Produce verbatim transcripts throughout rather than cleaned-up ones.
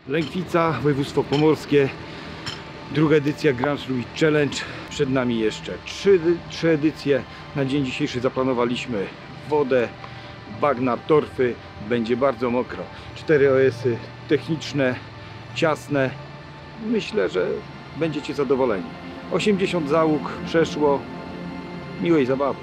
Lękwica, województwo pomorskie, druga edycja Grand Fluid Challenge. Przed nami jeszcze trzy, trzy edycje. Na dzień dzisiejszy zaplanowaliśmy wodę, bagna, torfy. Będzie bardzo mokro. Cztery O S-y techniczne, ciasne. Myślę, że będziecie zadowoleni. osiemdziesiąt załóg przeszło. Miłej zabawy.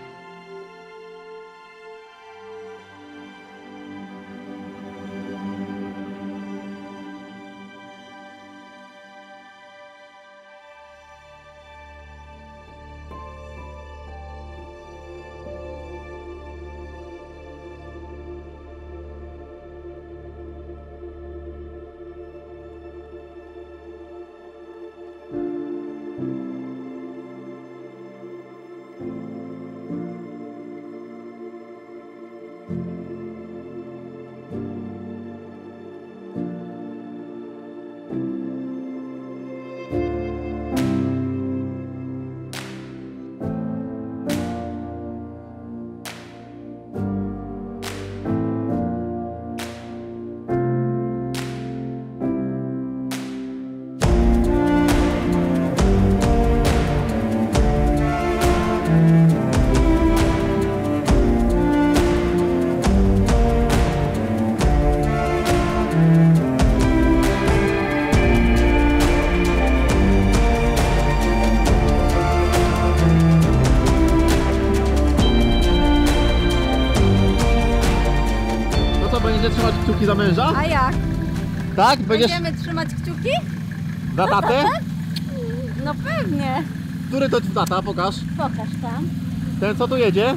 Będziecie trzymać kciuki za męża? A jak? Tak? Będziesz... Będziemy trzymać kciuki? Za tatę? No pewnie. Który to tata? Pokaż. Pokaż tam. Ten co tu jedzie?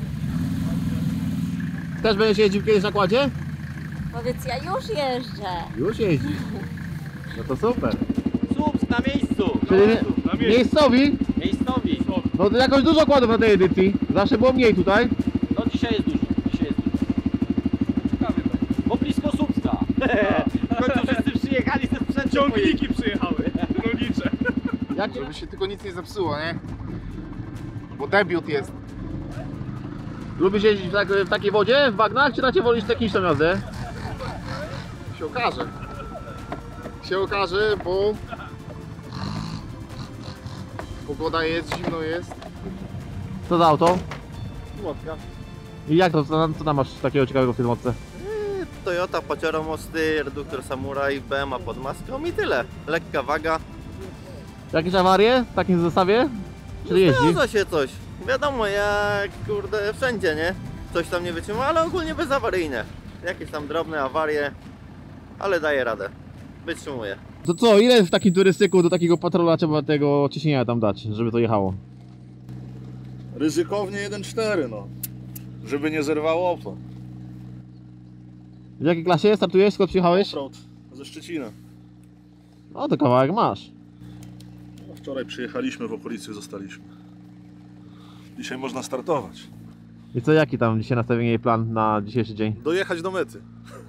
Też będziesz jeździł kiedyś na kładzie? Powiedz, ja już jeżdżę. Już jeździ. No to super. Subs na miejscu! Czyli na mie miejscu, na miejscu. miejscowi? Miejscowi! No to jakoś dużo kładów na tej edycji. Zawsze było mniej tutaj. No dzisiaj jest dużo, dzisiaj jest dużo. Ciekawie będzie. Bo blisko Subska. W końcu wszyscy przyjechali ze sprzętem. Ciągniki przyjechały. Rolnicze. Jak? Żeby się tylko nic nie zepsuło, nie? Bo debiut jest. Lubisz jeździć w, tak, w takiej wodzie, w bagnach, czy raczej wolisz techniczną jazdę? Się okaże. Się okaże, bo pogoda jest, zimno jest. Co za auto? Łotka. I jak to? Co, co tam masz takiego ciekawego w tej motce? Toyota, Pajero Mosty, reduktor Samurai, B M A pod maską i tyle. Lekka waga. Jakieś awarie w takim zestawie? Czy jeździ? Zdarza się coś. Wiadomo, jak kurde wszędzie, nie? Coś tam nie wytrzyma, ale ogólnie bezawaryjne. Jakieś tam drobne awarie, ale daje radę. Wytrzymuje. To co, ile w takim turystyku do takiego patrola trzeba tego ciśnienia tam dać, żeby to jechało? Ryzykownie jeden cztery, no. Żeby nie zerwało opon. W jakiej klasie startujesz? Skąd przyjechałeś? Offroad ze Szczecina. No to kawałek masz. No, wczoraj przyjechaliśmy, w okolicy zostaliśmy. Dzisiaj można startować. I co, jaki tam dzisiaj nastawienie i plan na dzisiejszy dzień? Dojechać do mety.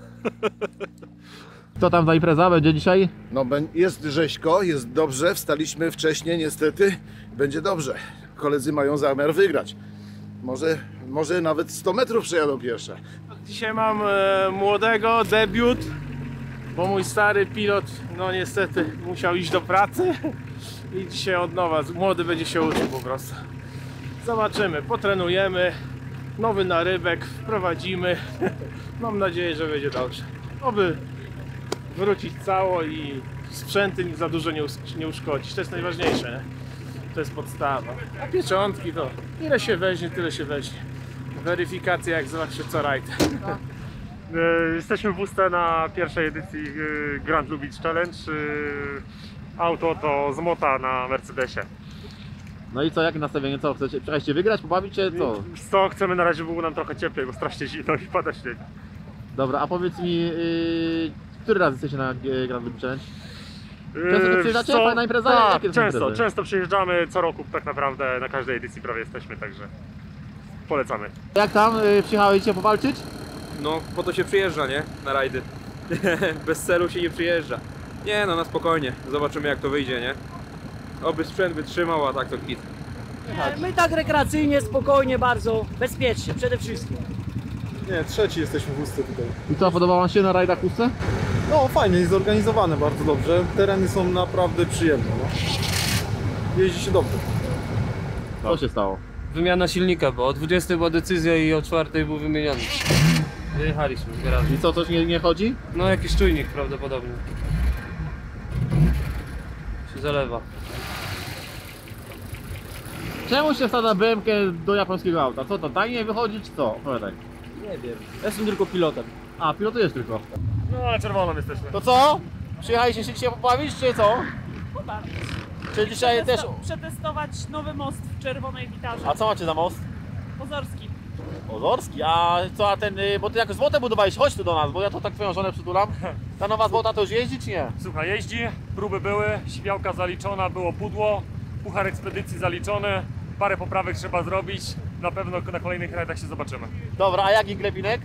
Co tam za impreza będzie dzisiaj? No jest rzeźko, jest dobrze, wstaliśmy wcześniej niestety, będzie dobrze. Koledzy mają zamiar wygrać. Może, może nawet sto metrów przejadą pierwsze. Dzisiaj mam e, młodego, debiut, bo mój stary pilot, no niestety musiał iść do pracy i dzisiaj od nowa, młody będzie się uczył po prostu. Zobaczymy, potrenujemy, nowy narybek wprowadzimy, mam nadzieję, że będzie dobrze. Oby wrócić cało i sprzęty nic za dużo nie, nie uszkodzić, to jest najważniejsze, nie? To jest podstawa. A pieczątki to ile się weźmie, tyle się weźmie. Weryfikacja jak zawsze co rajd. Jesteśmy w Ustce na pierwszej edycji Grand Fluid Challenge. Auto to z Mota na Mercedesie. No i co, jakie nastawienie? Co, chcecie, przyjechaliście wygrać, pobawić się? Co? Co, chcemy na razie, było nam trochę cieplej, bo strasznie zimno i pada śnieg. Dobra, a powiedz mi, yy, który raz jesteście na Grand Fluid Challenge? Często tu przyjeżdżacie? Co? Fajna impreza? Tak, Jakie to są często, imprezy? często przyjeżdżamy, co roku tak naprawdę na każdej edycji prawie jesteśmy, także polecamy. Jak tam, yy, przyjechałeś się powalczyć? No, po to się przyjeżdża, nie? Na rajdy. Bez celu się nie przyjeżdża. Nie no, na spokojnie. Zobaczymy jak to wyjdzie, nie? Oby sprzęt wytrzymał, a tak to hit. My tak rekreacyjnie, spokojnie, bardzo bezpiecznie, przede wszystkim. Nie, trzeci jesteśmy w Ustce tutaj. I co, podoba wam się na rajdach w Ustce? No fajnie, jest zorganizowane bardzo dobrze. Tereny są naprawdę przyjemne. No. Jeździ się dobrze. Co się stało? Wymiana silnika, bo o dwudziestej była decyzja i o czwartej był wymieniony. Wyjechaliśmy z garażu. I co, coś nie, nie chodzi? No jakiś czujnik prawdopodobnie. Się zalewa. Czemu się wsadza B M K do japońskiego auta? Co to, taniej wychodzi czy co? Opowiadaj. Nie wiem. Ja jestem tylko pilotem. A, pilotujesz tylko. No ale czerwoną jesteśmy. To co? Przyjechaliście się dzisiaj pobawić, czy co? Pobawić. Czy dzisiaj też... Przetestować nowy most w czerwonej gitarze. A co macie za most? Pozorski. Ozorski, a co, a ten, y, bo ty jakoś złote budowałeś, chodź tu do nas, bo ja to tak twoją żonę przytulam. Ta nowa złota to już jeździ, czy nie? Słuchaj, jeździ, próby były, śmiałka zaliczona, było pudło, puchar ekspedycji zaliczony, parę poprawek trzeba zrobić, na pewno na kolejnych rajdach się zobaczymy. Dobra, a jaki glepinek?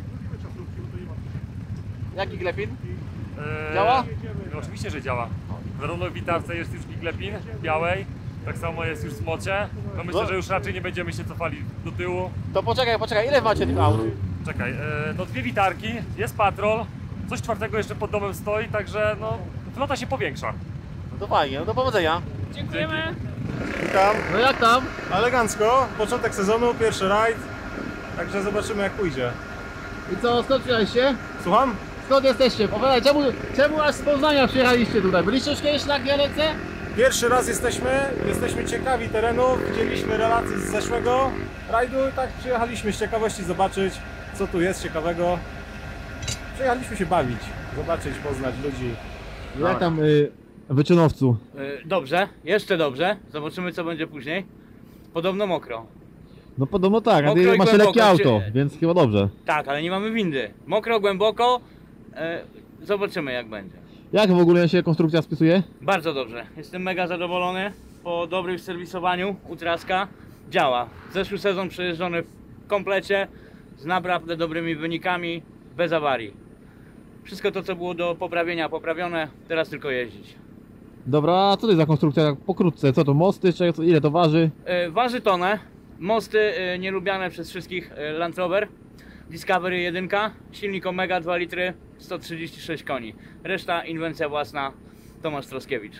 Jaki glepin? Eee, Działa? No, oczywiście, że działa. Zarówno w witarce jest już glepin białej, tak samo jest już w smocie. No myślę, No. że już raczej nie będziemy się cofali do tyłu. To poczekaj, poczekaj, ile macie tych aut? Czekaj, e, no dwie witarki, jest patrol, coś czwartego jeszcze pod domem stoi, także no flota się powiększa. No to fajnie, no do powodzenia. Dziękujemy. Witam. No jak tam? Elegancko, początek sezonu, pierwszy rajd. Także zobaczymy jak pójdzie. I co, skąd przyjechaliście? Słucham? Skąd jesteście? Opowiadaj, czemu, czemu aż z Poznania przyjechaliście tutaj? Byliście już kiedyś na Gielece? Pierwszy raz jesteśmy, jesteśmy ciekawi terenu, widzieliśmy relacje z zeszłego rajdu i tak przyjechaliśmy z ciekawości zobaczyć, co tu jest ciekawego. Przyjechaliśmy się bawić, zobaczyć, poznać ludzi. Jak tam y, wyczynowcu? Dobrze, jeszcze dobrze. Zobaczymy co będzie później. Podobno mokro. No podobno tak, a Mokro ty i masz głęboko, lekkie auto, czy- więc chyba dobrze. Tak, ale nie mamy windy. Mokro, głęboko. E, zobaczymy jak będzie. Jak w ogóle się konstrukcja spisuje? Bardzo dobrze. Jestem mega zadowolony. Po dobrym serwisowaniu u Traska działa. Zeszły sezon przejeżdżony w komplecie z naprawdę dobrymi wynikami, bez awarii. Wszystko to co było do poprawienia poprawione, teraz tylko jeździć. Dobra, a co to jest za konstrukcja? Tak pokrótce, co to, mosty, czy co- ile to waży? E, waży tonę. Mosty e, nielubiane przez wszystkich e, Land Rover. Discovery jeden, silnik Omega dwa litry, sto trzydzieści sześć koni. Reszta inwencja własna, Tomasz Troskiewicz.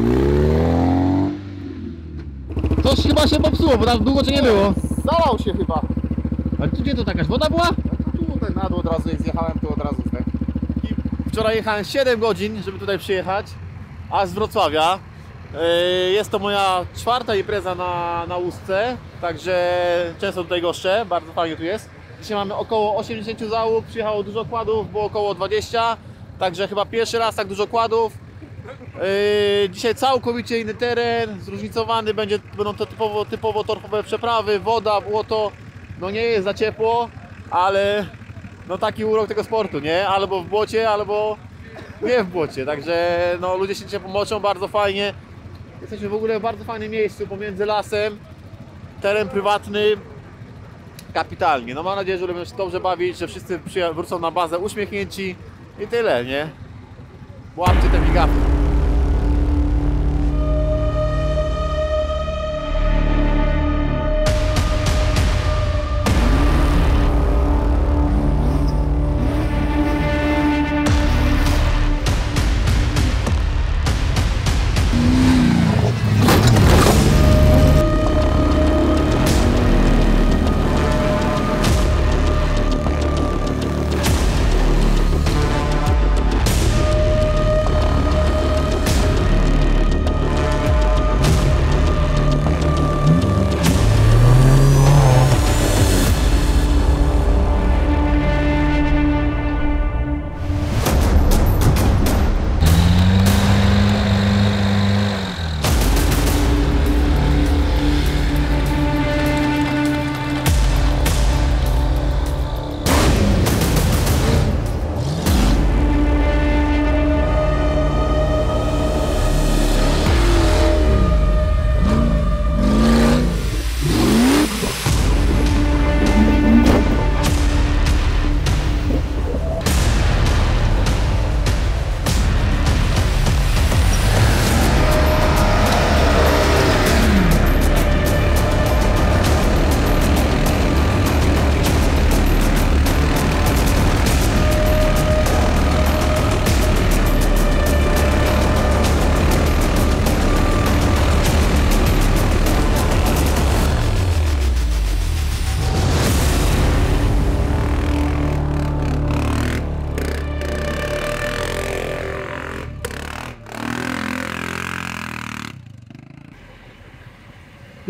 Coś chyba się popsuło, bo tam długo czy nie było. Zalał się chyba. A tu gdzie to jakaś woda była? No tutaj na dół od razu, jak zjechałem, to od razu zdech. Wczoraj jechałem siedem godzin, żeby tutaj przyjechać, a z Wrocławia. Yy, Jest to moja czwarta impreza na, na Ustce, także często tutaj goszczę, bardzo fajnie tu jest. Dzisiaj mamy około osiemdziesiąt załóg, przyjechało dużo kładów, było około dwadzieścia, także chyba pierwszy raz tak dużo kładów. Yy, Dzisiaj całkowicie inny teren, zróżnicowany, będzie, będą to typowo, typowo torfowe przeprawy, woda, błoto. No nie jest za ciepło, ale no taki urok tego sportu, nie? Albo w błocie, albo nie w błocie, także no ludzie się dzisiaj pomoczą, bardzo fajnie. Jesteśmy w ogóle w bardzo fajnym miejscu pomiędzy lasem, teren prywatny, kapitalnie. No mam nadzieję, że będą się dobrze bawić, że wszyscy przyja- wrócą na bazę uśmiechnięci i tyle, nie? Łapcie te migawki.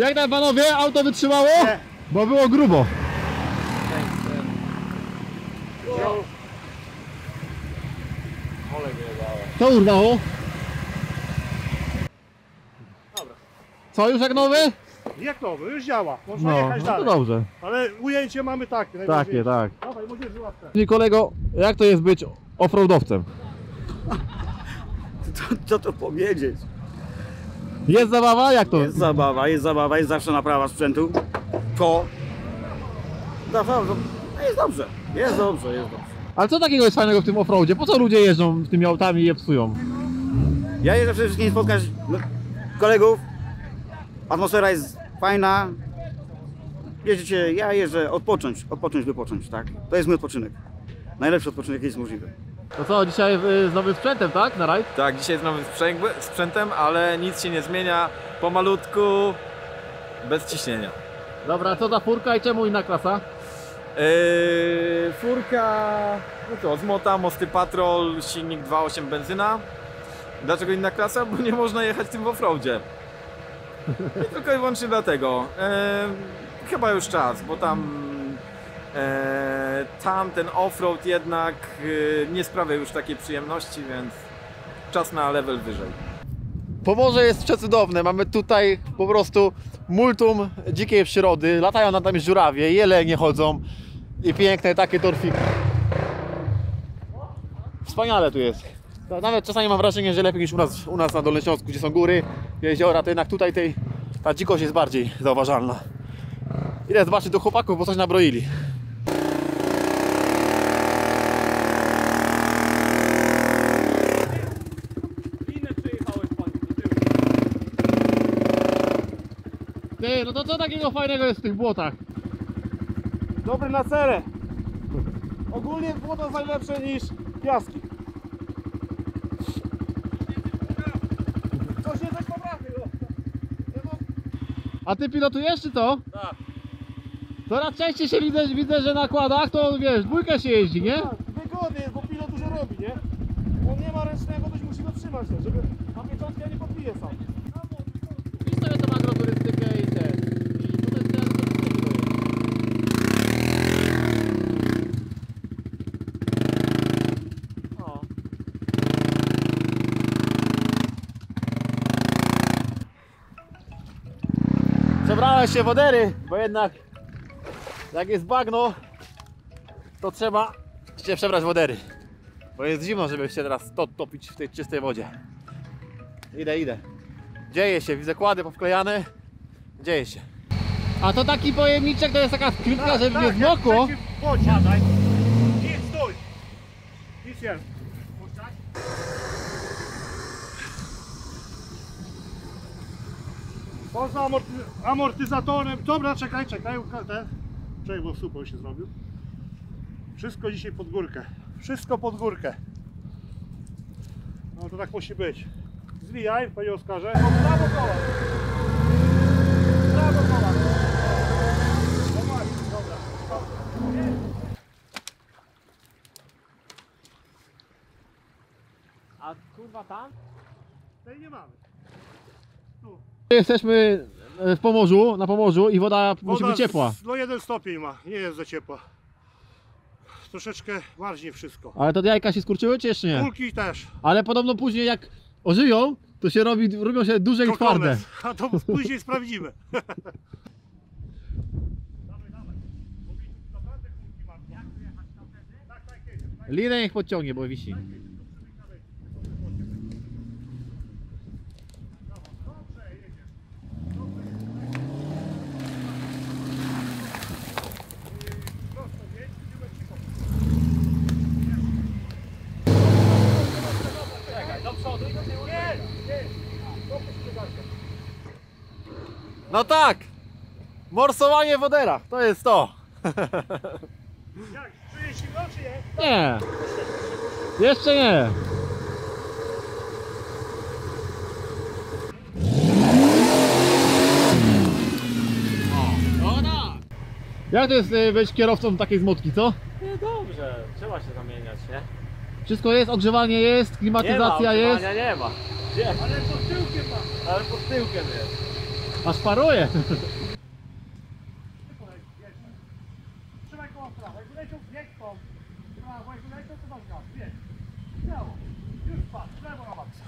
Jak tam panowie, auto wytrzymało? Nie. Bo było grubo. Co urwało? Co, już jak nowy? Jak nowy, już działa. Można No, jechać no dalej. to dobrze. Ale ujęcie mamy takie. Takie, najważniejsze. tak. Dawaj, młodzieży łapkę. Czyli kolego, jak to jest być offroadowcem? Co, co to powiedzieć? Jest zabawa? Jak to? Jest zabawa, jest zabawa, jest zawsze naprawa sprzętu. To. Naprawdę, no jest dobrze, jest dobrze, jest dobrze. Ale co takiego jest fajnego w tym offroadzie? Po co ludzie jeżdżą tymi autami i je psują? Ja jeżdżę przede wszystkim spotkać no, kolegów. Atmosfera jest fajna. Jeździcie, ja jeżdżę odpocząć, odpocząć, wypocząć, tak? To jest mój odpoczynek. Najlepszy odpoczynek, jaki jest możliwy. To co, dzisiaj z nowym sprzętem, tak? Na rajd? Tak, dzisiaj z nowym sprzętem, ale nic się nie zmienia. Pomalutku, bez ciśnienia. Dobra, co za furka i czemu inna klasa? Yy, furka, no to z Mota, Mosty Patrol, silnik dwa przecinek osiem benzyna. Dlaczego inna klasa? Bo nie można jechać tym w offroadzie. I tylko i wyłącznie dlatego. Yy, chyba już czas, bo tam e, tam ten offroad jednak e, nie sprawia już takiej przyjemności, więc czas na level wyżej. Pomorze jest przecudowne, mamy tutaj po prostu multum dzikiej przyrody, latają nad nami żurawie, jelenie chodzą i piękne takie torfiki. Wspaniale tu jest. Nawet czasami mam wrażenie, że lepiej niż u nas, u nas na Dolnym Śląsku, gdzie są góry, jeziora, to jednak tutaj tej, ta dzikość jest bardziej zauważalna. Idę zobaczyć do chłopaków, bo coś nabroili. Ty, no to co takiego fajnego jest w tych błotach? Dobry na cerę. Ogólnie błoto jest najlepsze niż piaski. Coś nie tak poprawił. A ty pilotujesz czy co? Tak. Coraz częściej się widzę, widzę, że na kładach to wiesz, dwójkę się jeździ, nie? Tak, wygodnie jest, bo pilot dużo robi, nie? On nie ma ręcznego, ktoś musi go trzymać, żeby na pieczątkę nie podbije sam. Pisz sobie tą agroturystykę i te. I tutaj te o. Przebrałem się wodery, bo jednak jak jest bagno, to trzeba się przebrać wodery. Bo jest zimno, żeby się teraz to, topić w tej czystej wodzie. Idę, idę. Dzieje się, widzę kłady powklejane. Dzieje się. A to taki pojemniczek to jest taka skrytka, Tak, żeby tak, nie zmokło. Podaj. Idź, stój. Idź jest. Poza amorty amortyzatorem. Dobra, czekaj, czekaj. Ten. Czekaj, bo super się zrobił. Wszystko dzisiaj pod górkę. Wszystko pod górkę. No to tak musi być. Zwijaj, panie Oskarze. Prawo koła. Prawo koła. No właśnie, dobra. A kurwa tam? Tej nie mamy. Tu. Jesteśmy w Pomorzu, na Pomorzu i woda, musi być ciepła. No jeden stopień ma, nie jest za ciepła. Troszeczkę marznie wszystko. Ale to jajka się skurczyły czy jeszcze nie? Kulki też. Ale podobno później jak ożyją, to się robi, robią się duże i twarde. A to później sprawdzimy. Linę niech podciągnie, bo wisi. No tak! Morsowanie w woderach, to jest to. Jak? Czujesz zimno czy nie? Nie. Jeszcze nie. O, no. Jak to jest y, być kierowcą takiej zmotki, co? Nie, dobrze, trzeba się zamieniać, nie? Wszystko jest, ogrzewanie jest, klimatyzacja nie ma, jest. nie ma. Gdzie? Ale pod tyłkiem ma. Ale pod tyłkiem jest. Aż paruje. Trzymaj koło prawo, jak wyleciał bieg tą prawo, jak wyleciał to masz gaz, bieg. Śmiało, już patrz, lewo na maksa.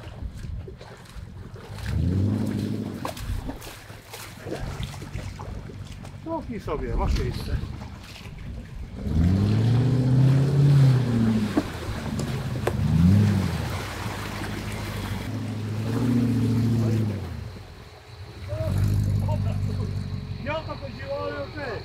Cofnij sobie, masz miejsce. Nie o to chodziło, ale okej.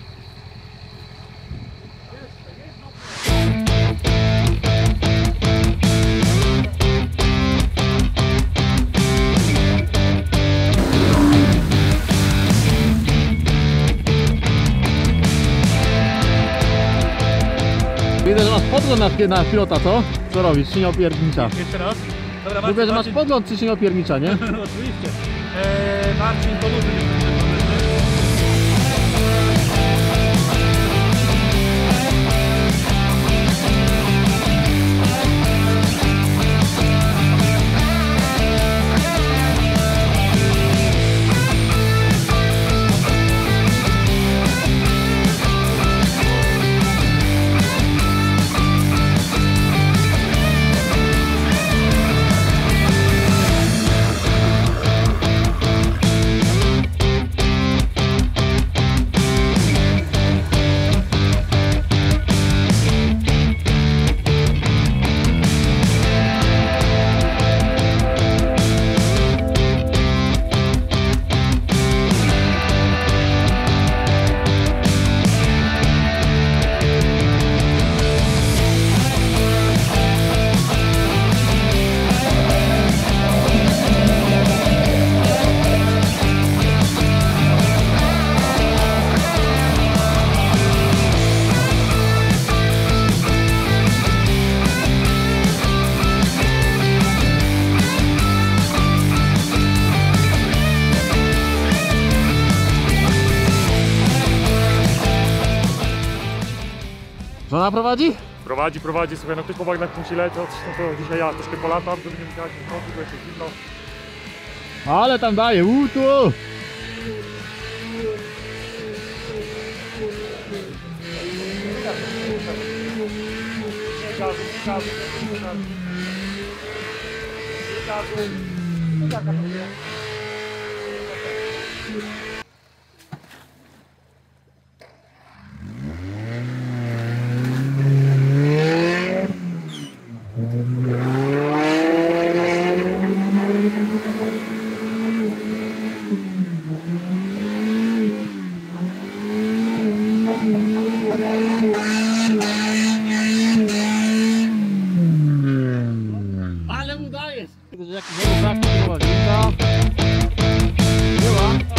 Widzę, że masz podgląd na, na pilota, co? Co robisz? Czy nie opiernicza? Jeszcze raz? Dobra, Mówię, że masz Marcin. podgląd, czy się nie opiernicza, nie? Oczywiście. Eee, Marcin, pomóż mi. Żona prowadzi? Prowadzi, prowadzi, słuchaj, no ktoś po bagnach musi lecieć, no to dzisiaj ja troszkę polatam, żeby nie musiała się wchodzić, bo jest zimno. Ale tam daje, u tu! Nie gazu, nie gazu, nie gazu. Nie gazu. Nie gazu. Ale mu dajesz! Widzę, że jakiś nowy brak była winda. Była.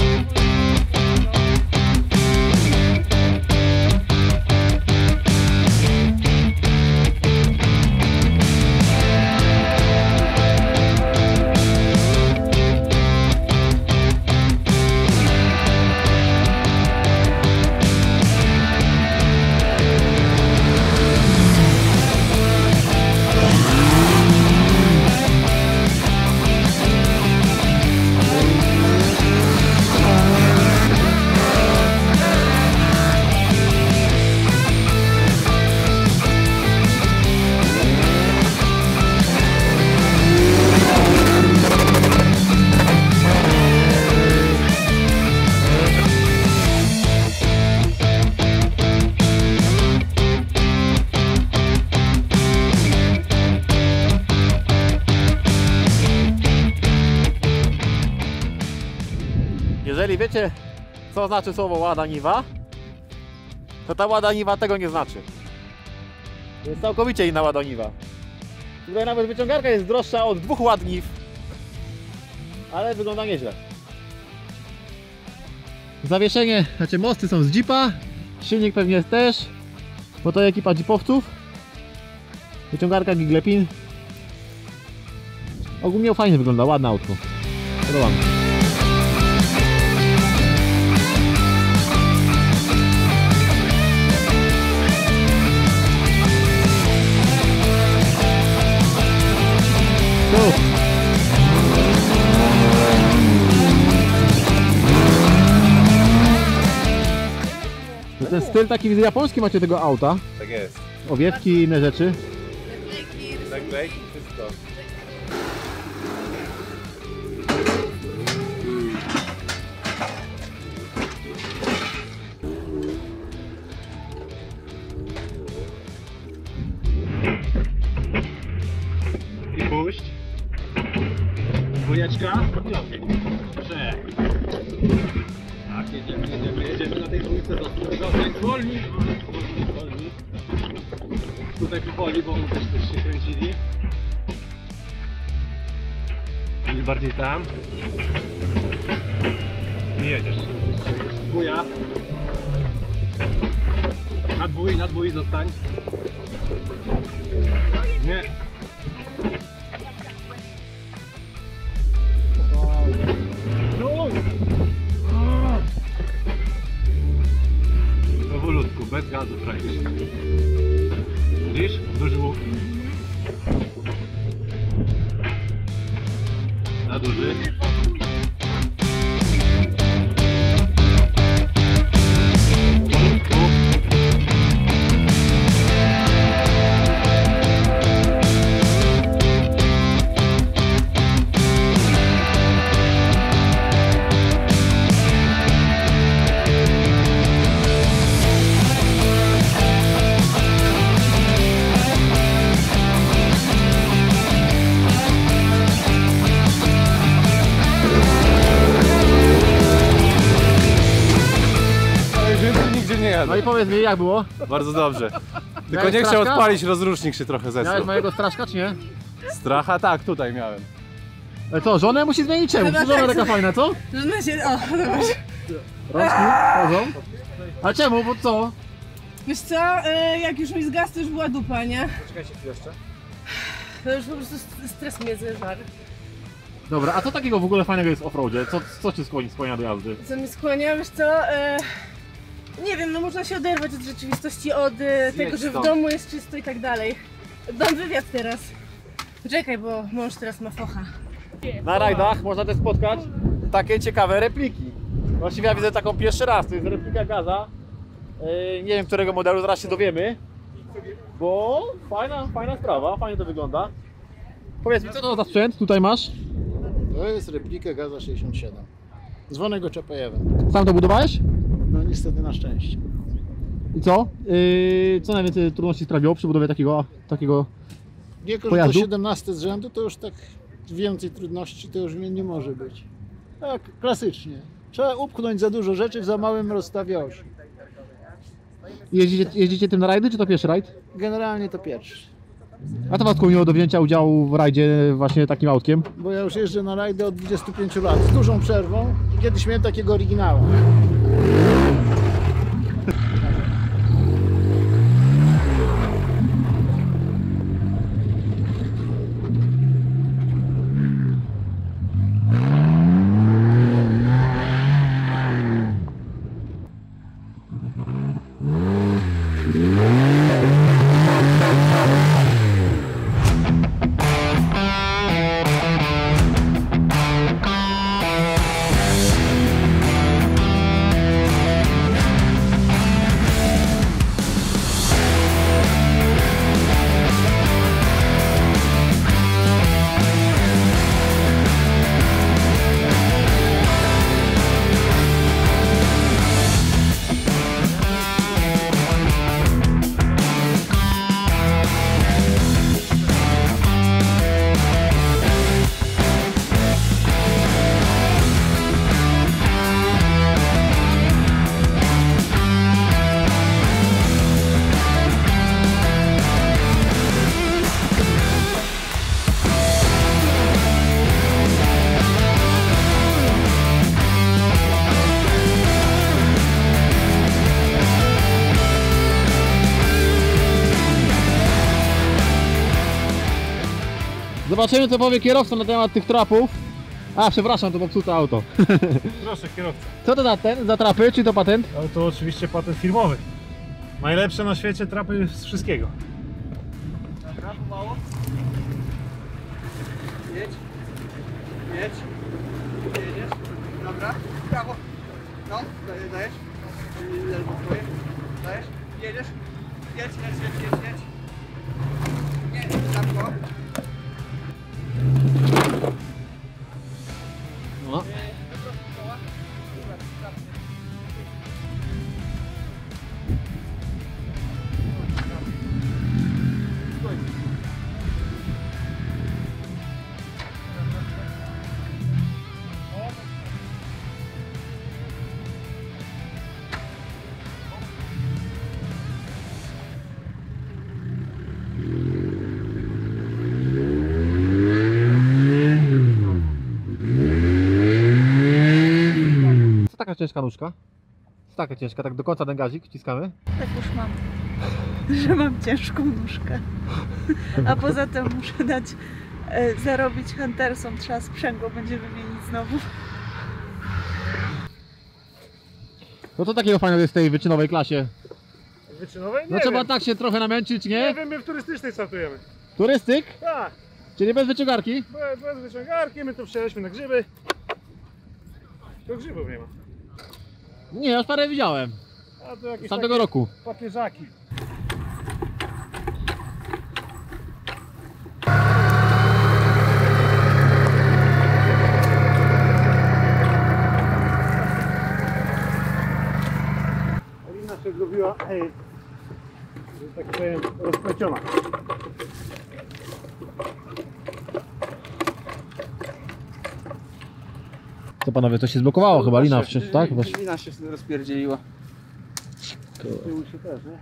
Jeżeli wiecie, co znaczy słowo ładaniwa, to ta ładaniwa tego nie znaczy. To jest całkowicie inna ładaniwa. Tutaj nawet wyciągarka jest droższa od dwóch ładniw, ale wygląda nieźle. Zawieszenie, znaczy mosty są z Jeepa, silnik pewnie też, bo to ekipa jeepowców. Wyciągarka Giglepin. Ogólnie fajnie wygląda, ładne autko. Podoba mi się. Tu. styl taki widzę japoński macie tego auta. Tak jest. Owiewki i inne rzeczy. Naklejki, wszystko. I puść. Dwójeczka. Dobrze. Tak, jedziemy, jedziemy, jedziemy na tej dwójce. Zostań zwolnij. Zwolnij. Tutaj powoli, bo oni też, też się kręcili. I bardziej tam. Nie jedziesz. Dwuja. Na dwój, na dwój zostań. Nie. Powolutku, bez gazu praktycznie. Widzisz? Duży łuk. Na duży. Powolutku. No i powiedz mi, jak było? Bardzo dobrze. Tylko Miałeś nie chciał straszka? odpalić, rozrusznik się trochę Miałeś zesrał. mojego straszka, czy nie? Stracha? Tak, tutaj miałem. Ale co, żonę musi zmienić czemu? Chyba Żona tak. taka fajna, co? Żona się... O, dobra. Rączki chodzą. A czemu? Bo co? Wiesz co, e, jak już mi zgasł, to już była dupa, nie? Poczekajcie jeszcze. To już po prostu st- stres mnie zżarł. Dobra, a co takiego w ogóle fajnego jest w offroadzie? Co, co cię skłoni, skłania do jazdy? Co mnie skłania, wiesz co, e, nie wiem, no można się oderwać od rzeczywistości, od e, tego, że w stąd. domu jest czysto i tak dalej. Dam wywiad teraz. Poczekaj, bo mąż teraz ma focha. Na rajdach można też spotkać takie ciekawe repliki. Właściwie ja widzę taką pierwszy raz, to jest replika Gaza. Yy, nie wiem którego modelu, zaraz się dowiemy. Bo fajna, fajna sprawa, fajnie to wygląda. Powiedz mi, co to za sprzęt tutaj masz? To jest replika Gaza sześćdziesiąt siedem. Zwanego Czapajewem. Sam to budowałeś? No niestety na szczęście. I co? Yy, co najwięcej trudności sprawiło przy budowie takiego, takiego Jako, że pojazdu? to siedemnaste z rzędu, to już tak więcej trudności to już nie może być. Tak, klasycznie. Trzeba upchnąć za dużo rzeczy w za małym rozstawie osi. Jeździcie, jeździcie tym na rajdy, czy to pierwszy rajd? Generalnie to pierwszy. A to was skłoniło do wzięcia udziału w rajdzie właśnie takim autkiem? Bo ja już jeżdżę na rajdy od dwudziestu pięciu lat, z dużą przerwą i kiedyś miałem takiego oryginała. Zobaczymy, co powie kierowca na temat tych trapów. A, przepraszam, to popsute auto. Proszę, kierowca. Co to za ten, za trapy, czy to patent? Ale to oczywiście patent firmowy. Najlepsze na świecie trapy z wszystkiego. Dobra, pomału. Jedź. Jedź. Jedziesz. Dobra. Prawo. No, dajesz, dajesz. Lewo twoje. Dajesz? Jedziesz? Jedź, jedź, jedź, jedź, jedź. Nie, szybko. No. Taka ciężka nóżka. Taka ciężka, tak do końca ten gazik wciskamy. Tak już mam, że mam ciężką nóżkę. A poza tym muszę dać, e, zarobić huntersom, trzeba sprzęgło będzie wymienić znowu. No to takiego fajnego jest w tej wyczynowej klasie. Wyczynowej? Nie No trzeba wiem. tak się trochę namęczyć, nie? Nie wiem, my w turystycznej startujemy. Turystyk? Tak. Czyli bez wyciągarki? Bez, bez wyciągarki, my tu przyjechaliśmy na grzyby. To grzybów nie ma. Nie, już parę widziałem. A to jakieś Z tamtego takie roku. Papieżaki. Lina się zrobiła, ej, że tak powiem, rozpleciona. Co panowie, to się zblokowało chyba, lina wcześniej, tak? Weź. Lina się rozpierdzieliła. Z tyłu się też, nie?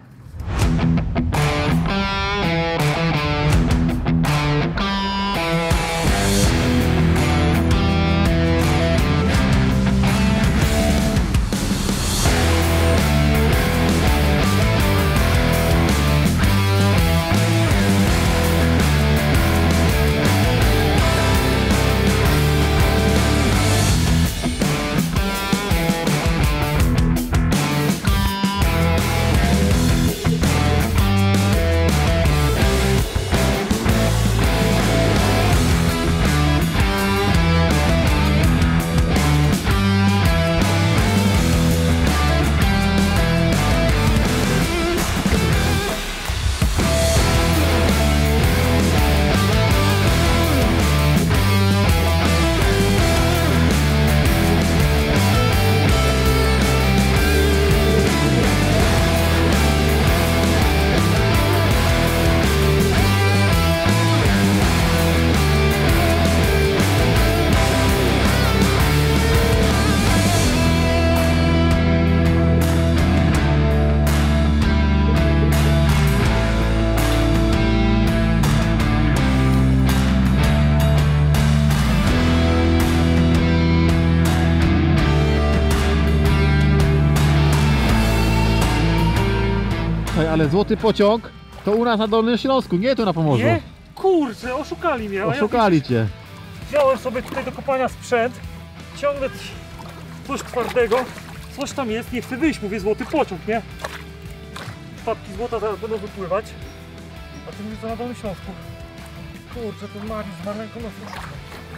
Ale złoty pociąg to u nas na Dolnym Śląsku, nie tu na Pomorzu. Nie? Kurczę, oszukali mnie. a ja Oszukali cię. Wziąłem sobie tutaj do kopania sprzęt, ciągnę coś twardego, coś tam jest, nie chcę wyjść, mówię złoty pociąg, nie? Sztabki złota zaraz będą wypływać, a ty mówisz co na Dolnym Śląsku. Kurczę, ten Mariusz z Marlenką nas oszuka.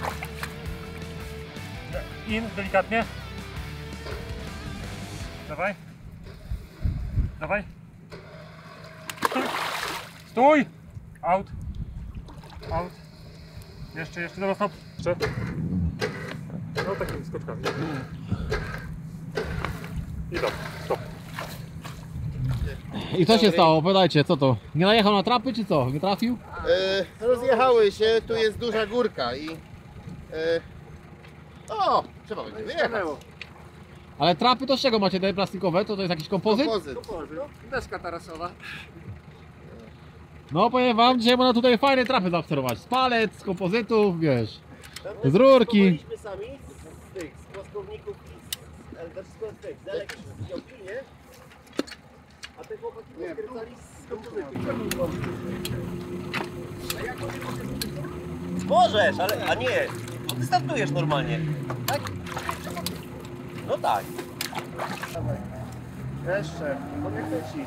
In, delikatnie. Dawaj. Dawaj. Stój. Stój! Out. Out. Jeszcze, jeszcze, dobra, stop. Jeszcze. No takimi skoczkami. I dobra, stop. I co się stało? Opowiadajcie, co to? Nie najechał na trapy czy co? Nie trafił? E, rozjechały się, tu jest duża górka i... E, o, trzeba będzie wyjechać. Ale trapy to z czego macie? Te plastikowe? To, to jest jakiś kompozyt? Kompozyt. Deska tarasowa. No powiem wam, dzisiaj można tutaj fajne trapy zaobserwować. Z palet, z kompozytów, wiesz. Z rurki. Kupowaliśmy sami z tych, z płaskowników i z, ale też z tych, z elektrycznych ściągi, nie? A te chłopaki poskręcali z kompozytu. A jak możesz, ale, a nie, no ty startujesz normalnie, tak? No tak. Dawaj. Jeszcze, bo nie chwyci.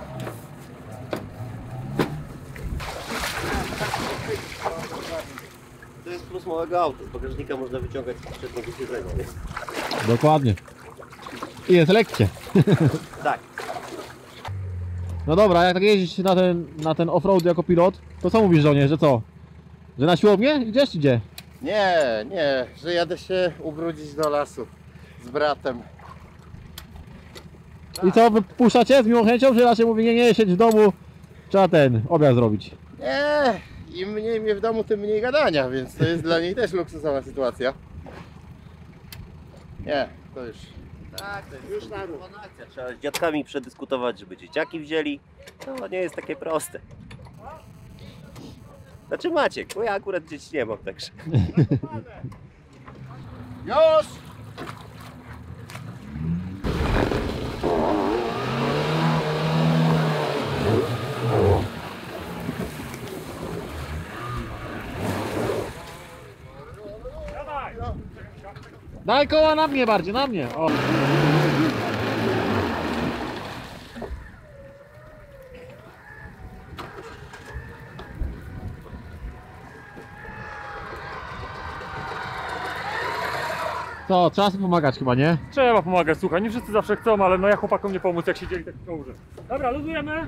To jest plus małego auta, z bagażnika można wyciągać przedniego siedzenia, nie? Dokładnie. I jest lekkie. Tak. No dobra, jak tak jeździsz na ten, na ten offroad jako pilot, to co mówisz żonie, że co? Że na siłownię idziesz czy gdzie? Nie, nie, że jadę się ubrudzić do lasu z bratem. I co, wypuszczacie z miłą chęcią, czy raczej mówi nie, nie, siedź w domu, trzeba ten obiad zrobić? Nie, im mniej mnie w domu, tym mniej gadania, więc to jest dla niej też luksusowa sytuacja. Nie, to już... Tak, to jest już akcja. Trzeba z dziadkami przedyskutować, żeby dzieciaki wzięli. To nie jest takie proste. Znaczy Maciek, bo ja akurat dzieci nie mam, także. Już! Daj koła na mnie bardziej, na mnie. O. Co, trzeba sobie pomagać chyba, nie? Trzeba pomagać, słuchaj, nie wszyscy zawsze chcą, ale no ja chłopakom nie pomóc, jak siedzieli tak w kołurze. Dobra, luzujemy.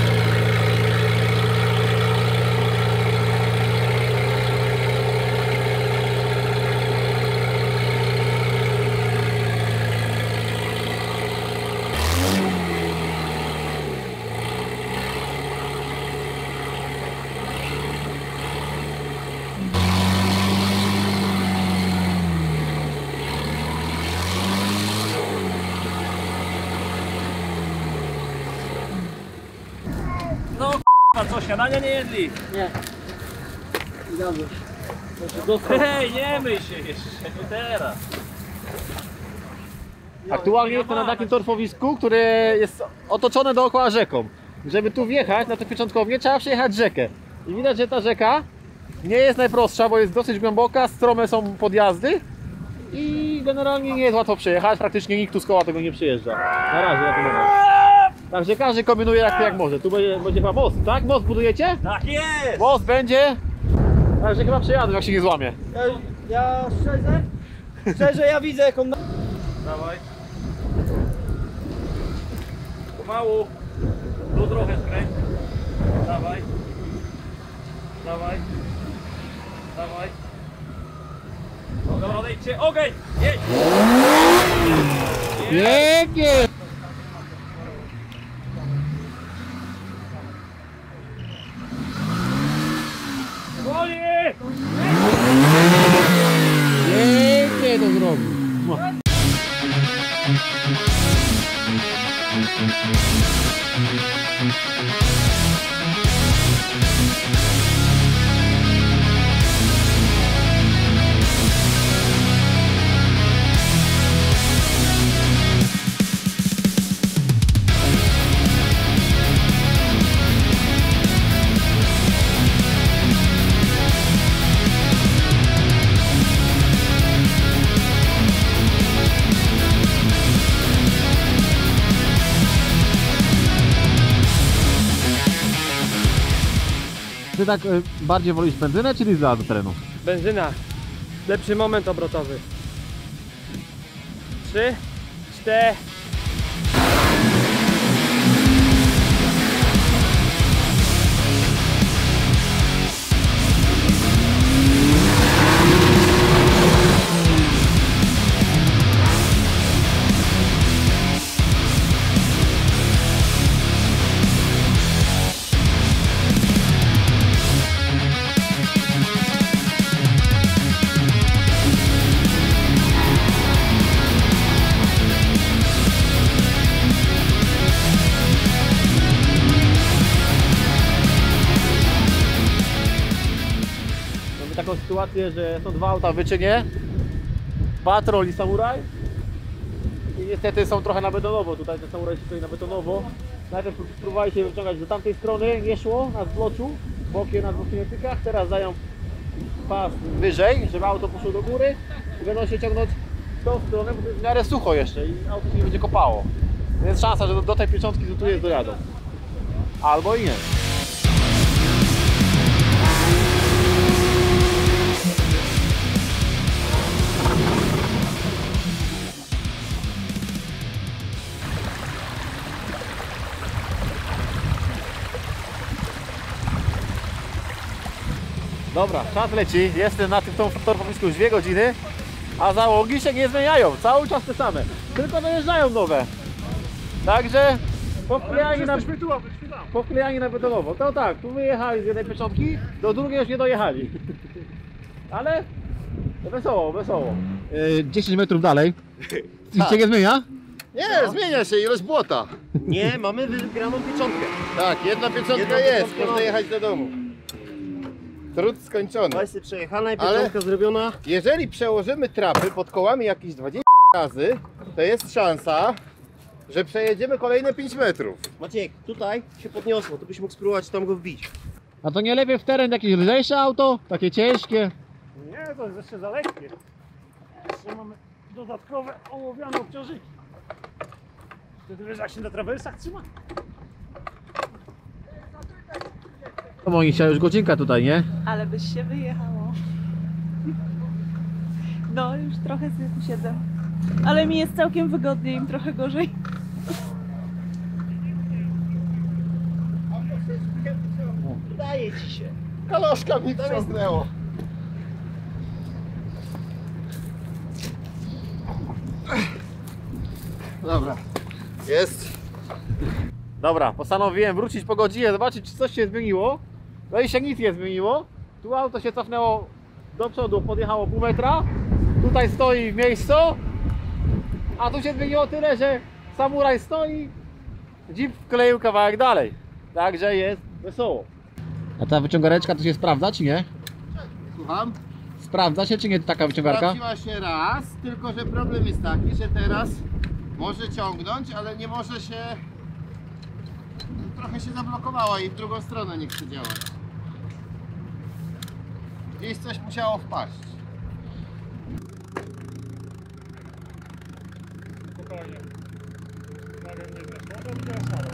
No a co, śniadania nie jedli? Nie. Dobrze. Hej, nie myj się jeszcze, nie teraz. Aktualnie jestem na takim torfowisku, które jest otoczone dookoła rzeką. Żeby tu wjechać na to pieczątkownię, trzeba przejechać rzekę. I widać, że ta rzeka nie jest najprostsza, bo jest dosyć głęboka, strome są podjazdy i generalnie nie jest łatwo przejechać. Praktycznie nikt tu z koła tego nie przejeżdża. Na razie na ten moment. Także każdy kombinuje jak, jak może. Tu będzie, będzie chyba most, tak? Most budujecie? Tak jest! Most będzie. Także chyba przejadę, jak się nie złamie. Ja, ja szczerze, szczerze ja widzę jaką... Dawaj. Pomału. Tu trochę skręć. Dawaj. Dawaj. Dawaj. O, dobra, odejdźcie. Ogień! Jedź! Pięknie! Wolniej! Pięknie to zrobił. Ty tak y, bardziej wolisz benzynę czy diesla do terenu? Benzyna. Lepszy moment obrotowy. Trzy, cztery. Taką sytuację, że są dwa auta w wyczynie, Patrol i Samuraj i niestety są trochę na betonowo, tutaj ten Samuraj stoi na betonowo. Najpierw próbowali się wyciągać do tamtej strony, nie szło, na zbloczu, bokiem na dwóch kinetykach, teraz dają pas wyżej, żeby auto poszło do góry i będą się ciągnąć w tą stronę, bo to jest w miarę sucho jeszcze i auto się nie będzie kopało. Więc szansa, że do, do tej pieczątki, co tu jest, dojadą. Albo i nie. Dobra, czas leci. Jestem na tym torfowisku już dwie godziny, a załogi się nie zmieniają. Cały czas te same. Tylko dojeżdżają nowe. Także powklejani na, powklejani na betonowo. To tak, tu wyjechali z jednej pieczątki, do drugiej już nie dojechali. Ale wesoło, wesoło. dziesięć metrów dalej. Nic się nie zmienia? Nie, zmienia się ilość błota. Nie, mamy wygraną pieczątkę. Tak, jedna pieczątka Jedna jest, pieczątka można mamy. jechać do domu. Trud skończony. Weź przejechana i pieczątka Ale zrobiona. jeżeli przełożymy trapy pod kołami jakieś dwadzieścia razy, to jest szansa, że przejedziemy kolejne pięć metrów. Maciek, tutaj się podniosło, to byś mógł spróbować tam go wbić. A to nie lepiej w teren jakieś lżejsze auto? Takie ciężkie? Nie, to jest jeszcze za lekkie. Jeszcze mamy dodatkowe ołowiane obciążniki. Wtedy wiesz, jak się na trawersach trzyma? To Monisia, już godzinka tutaj, nie? Ale byś się wyjechało. No, już trochę sobie tu siedzę. Ale mi jest całkiem wygodnie, im trochę gorzej. Daje ci się. Kaloszka mi wstrząsnęło. Dobra, jest. Dobra, postanowiłem wrócić po godzinie, zobaczyć, czy coś się zmieniło. No i się nic nie zmieniło. Tu auto się cofnęło do przodu, podjechało pół metra. Tutaj stoi w miejscu. A tu się zmieniło tyle, że samuraj stoi, Jeep wkleił kawałek dalej. Także jest wesoło. A ta wyciągareczka to się sprawdza, czy nie? Słucham? Sprawdza się, czy nie taka wyciągarka? Sprawdziła się raz, tylko że problem jest taki, że teraz może ciągnąć, ale nie może się... Trochę się zablokowała i w drugą stronę nie chce działać. Gdzieś coś musiało wpaść. Spokojnie. Uwaga, nie weszło, to będzie szalo.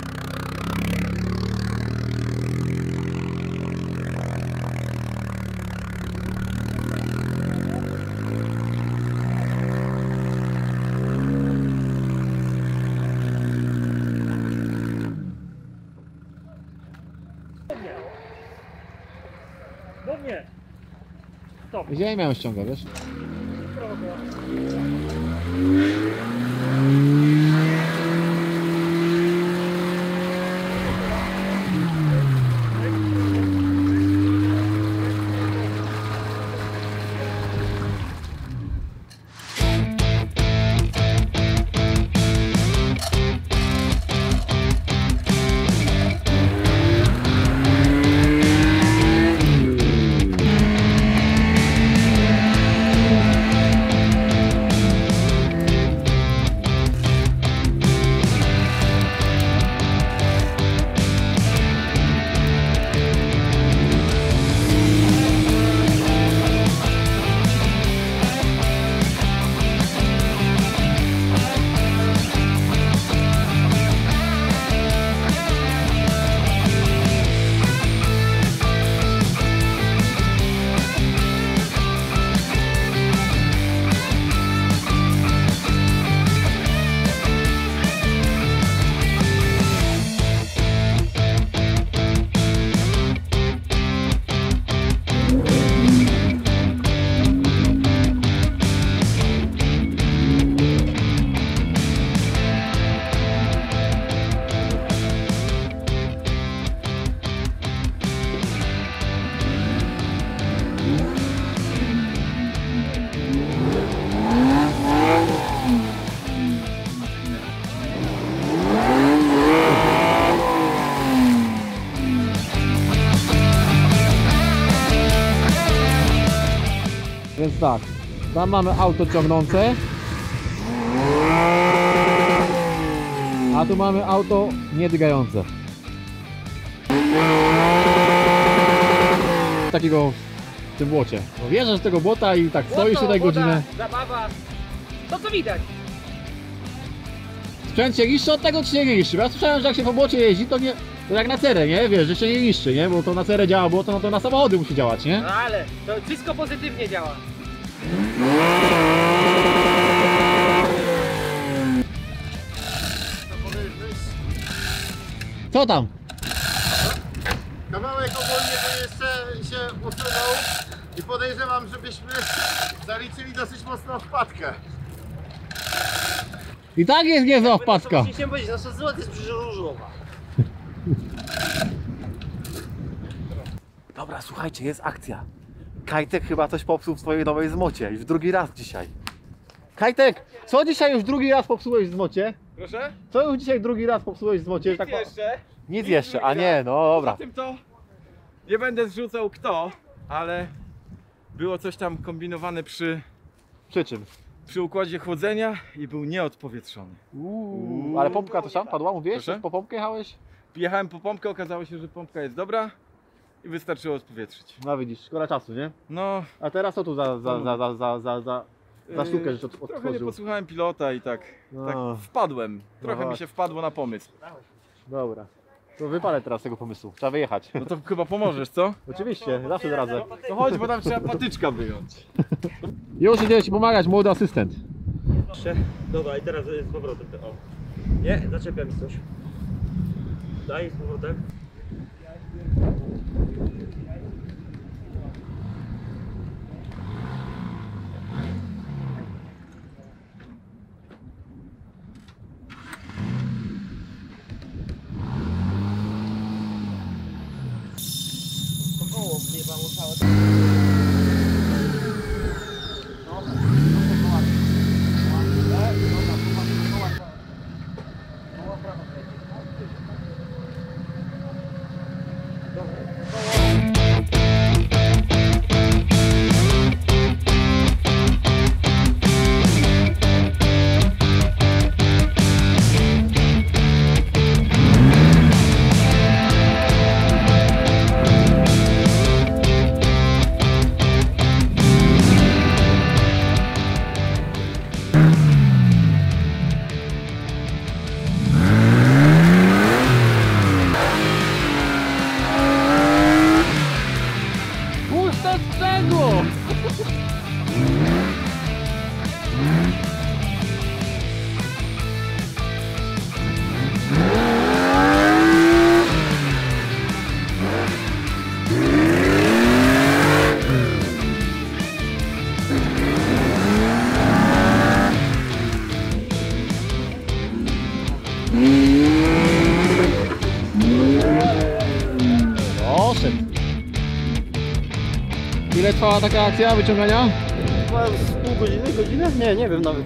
No nie. Stop. Gdzie ja miałem ściągać, wiesz? Więc tak, tam mamy auto ciągnące, a tu mamy auto niedygające. Takiego w tym błocie. No wjeżdżasz z tego błota i tak stoisz tutaj godzinę. Zabawa. To co widać? Sprzęt się niszczy od tego, czy się nie niszczy? Ja słyszałem, że jak się po błocie jeździ, to nie, to jak na cerę, nie? Wiesz, że się nie niszczy, nie? Bo to na cerę działa błoto, no to na samochody musi działać, nie? No ale to wszystko pozytywnie działa. Co tam? Kawałek ogólnie to jeszcze się usunął i podejrzewam, żebyśmy zaliczyli dosyć mocną wpadkę. I tak jest niezła wpadka. Nie chciałem powiedzieć, nasza złota jest przecież różowa. Dobra, słuchajcie, jest akcja. Kajtek chyba coś popsuł w swojej nowej zmocie i w drugi raz dzisiaj. Kajtek, co dzisiaj już drugi raz popsułeś w zmocie? Proszę? Co już dzisiaj drugi raz popsułeś w zmocie? Nic Tak po- jeszcze. Nic jeszcze, a nie, no dobra. Poza tym to nie będę zrzucał kto, ale było coś tam kombinowane przy... Przy czym? Przy układzie chłodzenia i był nieodpowietrzony. Uuu, ale pompka to tam padła, mówiłeś? Proszę? Po pompkę jechałeś? Jechałem po pompkę, okazało się, że pompka jest dobra i wystarczyło odpowietrzyć. No widzisz, szkoda czasu, nie? No. A teraz co tu za, za, za, za, za, za, za, za sztukę, że to Trochę nie otworzył? posłuchałem pilota i tak, No. tak wpadłem. Trochę No mi się wpadło na pomysł. Dobra. To wypalę teraz tego pomysłu, trzeba wyjechać. No to chyba pomożesz, co? Oczywiście, zawsze zdradzę. No chodź, bo tam trzeba patyczka wyjąć. Już idę ci pomagać, młody asystent. Dobra, i teraz z powrotem. O. Nie, zaczepia mi coś. Daj z powrotem. Koło wjebało całe. Puste sprzęgło! Poszedł. Ile trwała taka akcja wyciągania? Chyba z pół godziny, godzinę? Nie, nie wiem nawet.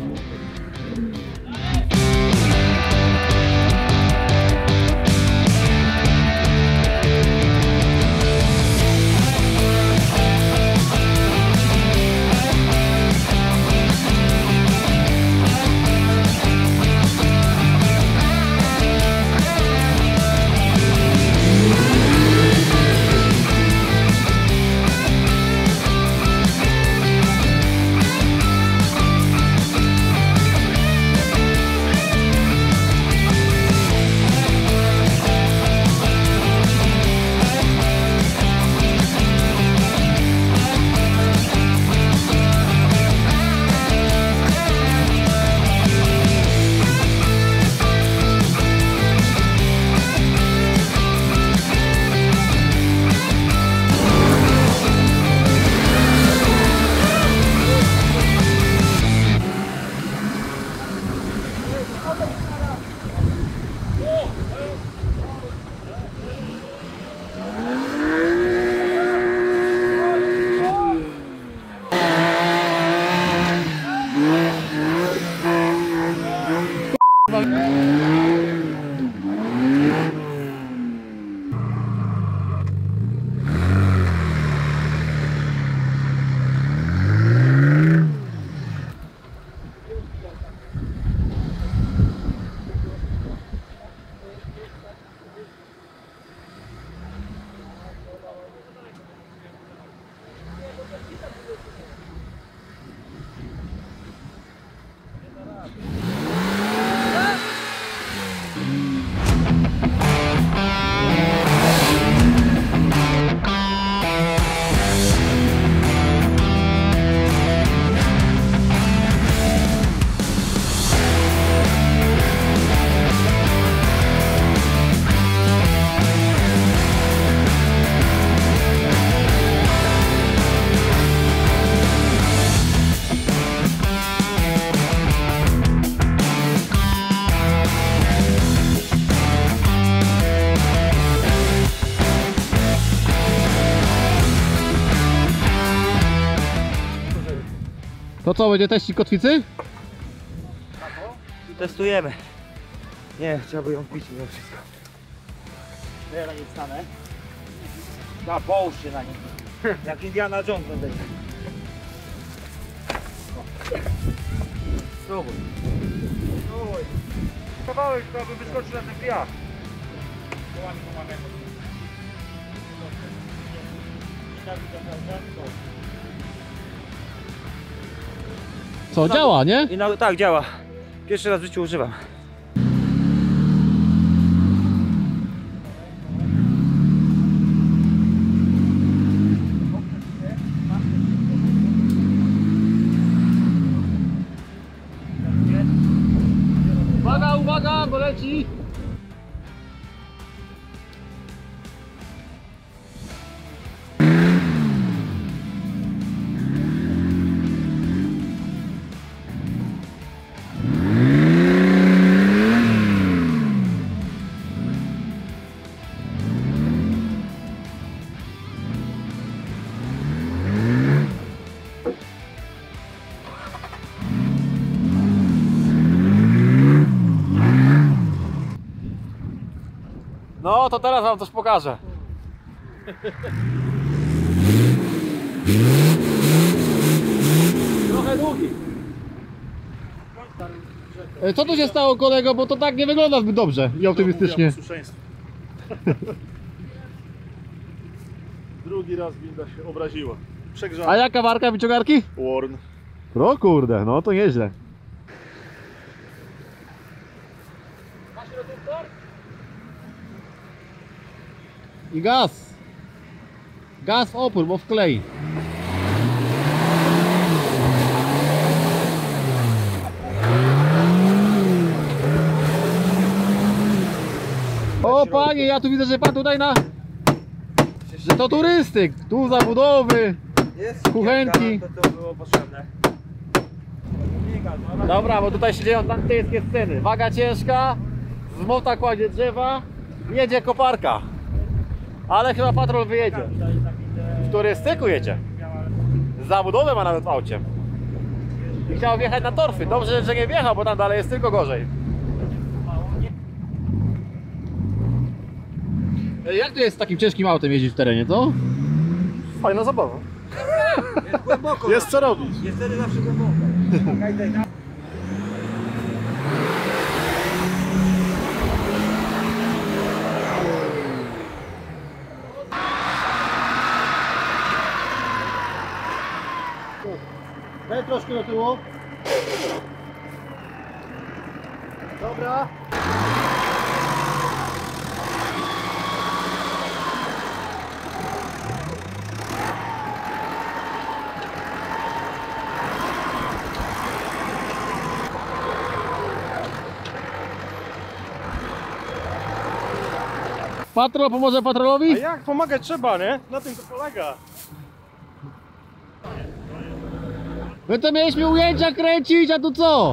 To co, będzie teścik kotwicy? Testujemy. Nie, chciałby ją pić mimo wszystko. Ja na nim stanę. Na połóż się na nim. Jak Indiana Jones będę. Spróbuj. Spróbuj. Kawałek, to by wyskoczył na ten piach. Kołami pomagamy. Co, działa, nie? I na, tak, działa. Pierwszy raz w życiu używam. Uwaga, uwaga, bo leci! No to teraz wam coś pokażę. Trochę długi. Co tu się stało, kolego, bo to tak nie wygląda zbyt dobrze i optymistycznie. Drugi raz winda się obraziła. Przegrzała. A jaka marka wyciągarki? Warn. O kurde, no to nieźle. I gaz. Gaz w opór, bo wklei. O panie, ja tu widzę, że pan tutaj na... Że to turystyk. Tu zabudowy, kuchenki. To, to było potrzebne. Dobra, bo tutaj się dzieją dantejskie sceny. Waga ciężka, z mota kładzie drzewa, jedzie koparka. Ale chyba patrol wyjedzie. W turystyku jedzie. Zabudowę ma nawet w aucie. I chciał wjechać na torfy. Dobrze, że nie wjechał, bo tam dalej jest tylko gorzej. Jak to jest z takim ciężkim autem jeździć w terenie, co? Fajna zabawa. Jest głęboko. Jest co robić. Jest wtedy zawsze głęboko. Daj troszkę do tyłu. Dobra. Patrol pomoże patrolowi? A jak? Pomagać trzeba, nie? Na tym to polega. My to mieliśmy ujęcia kręcić, a tu co?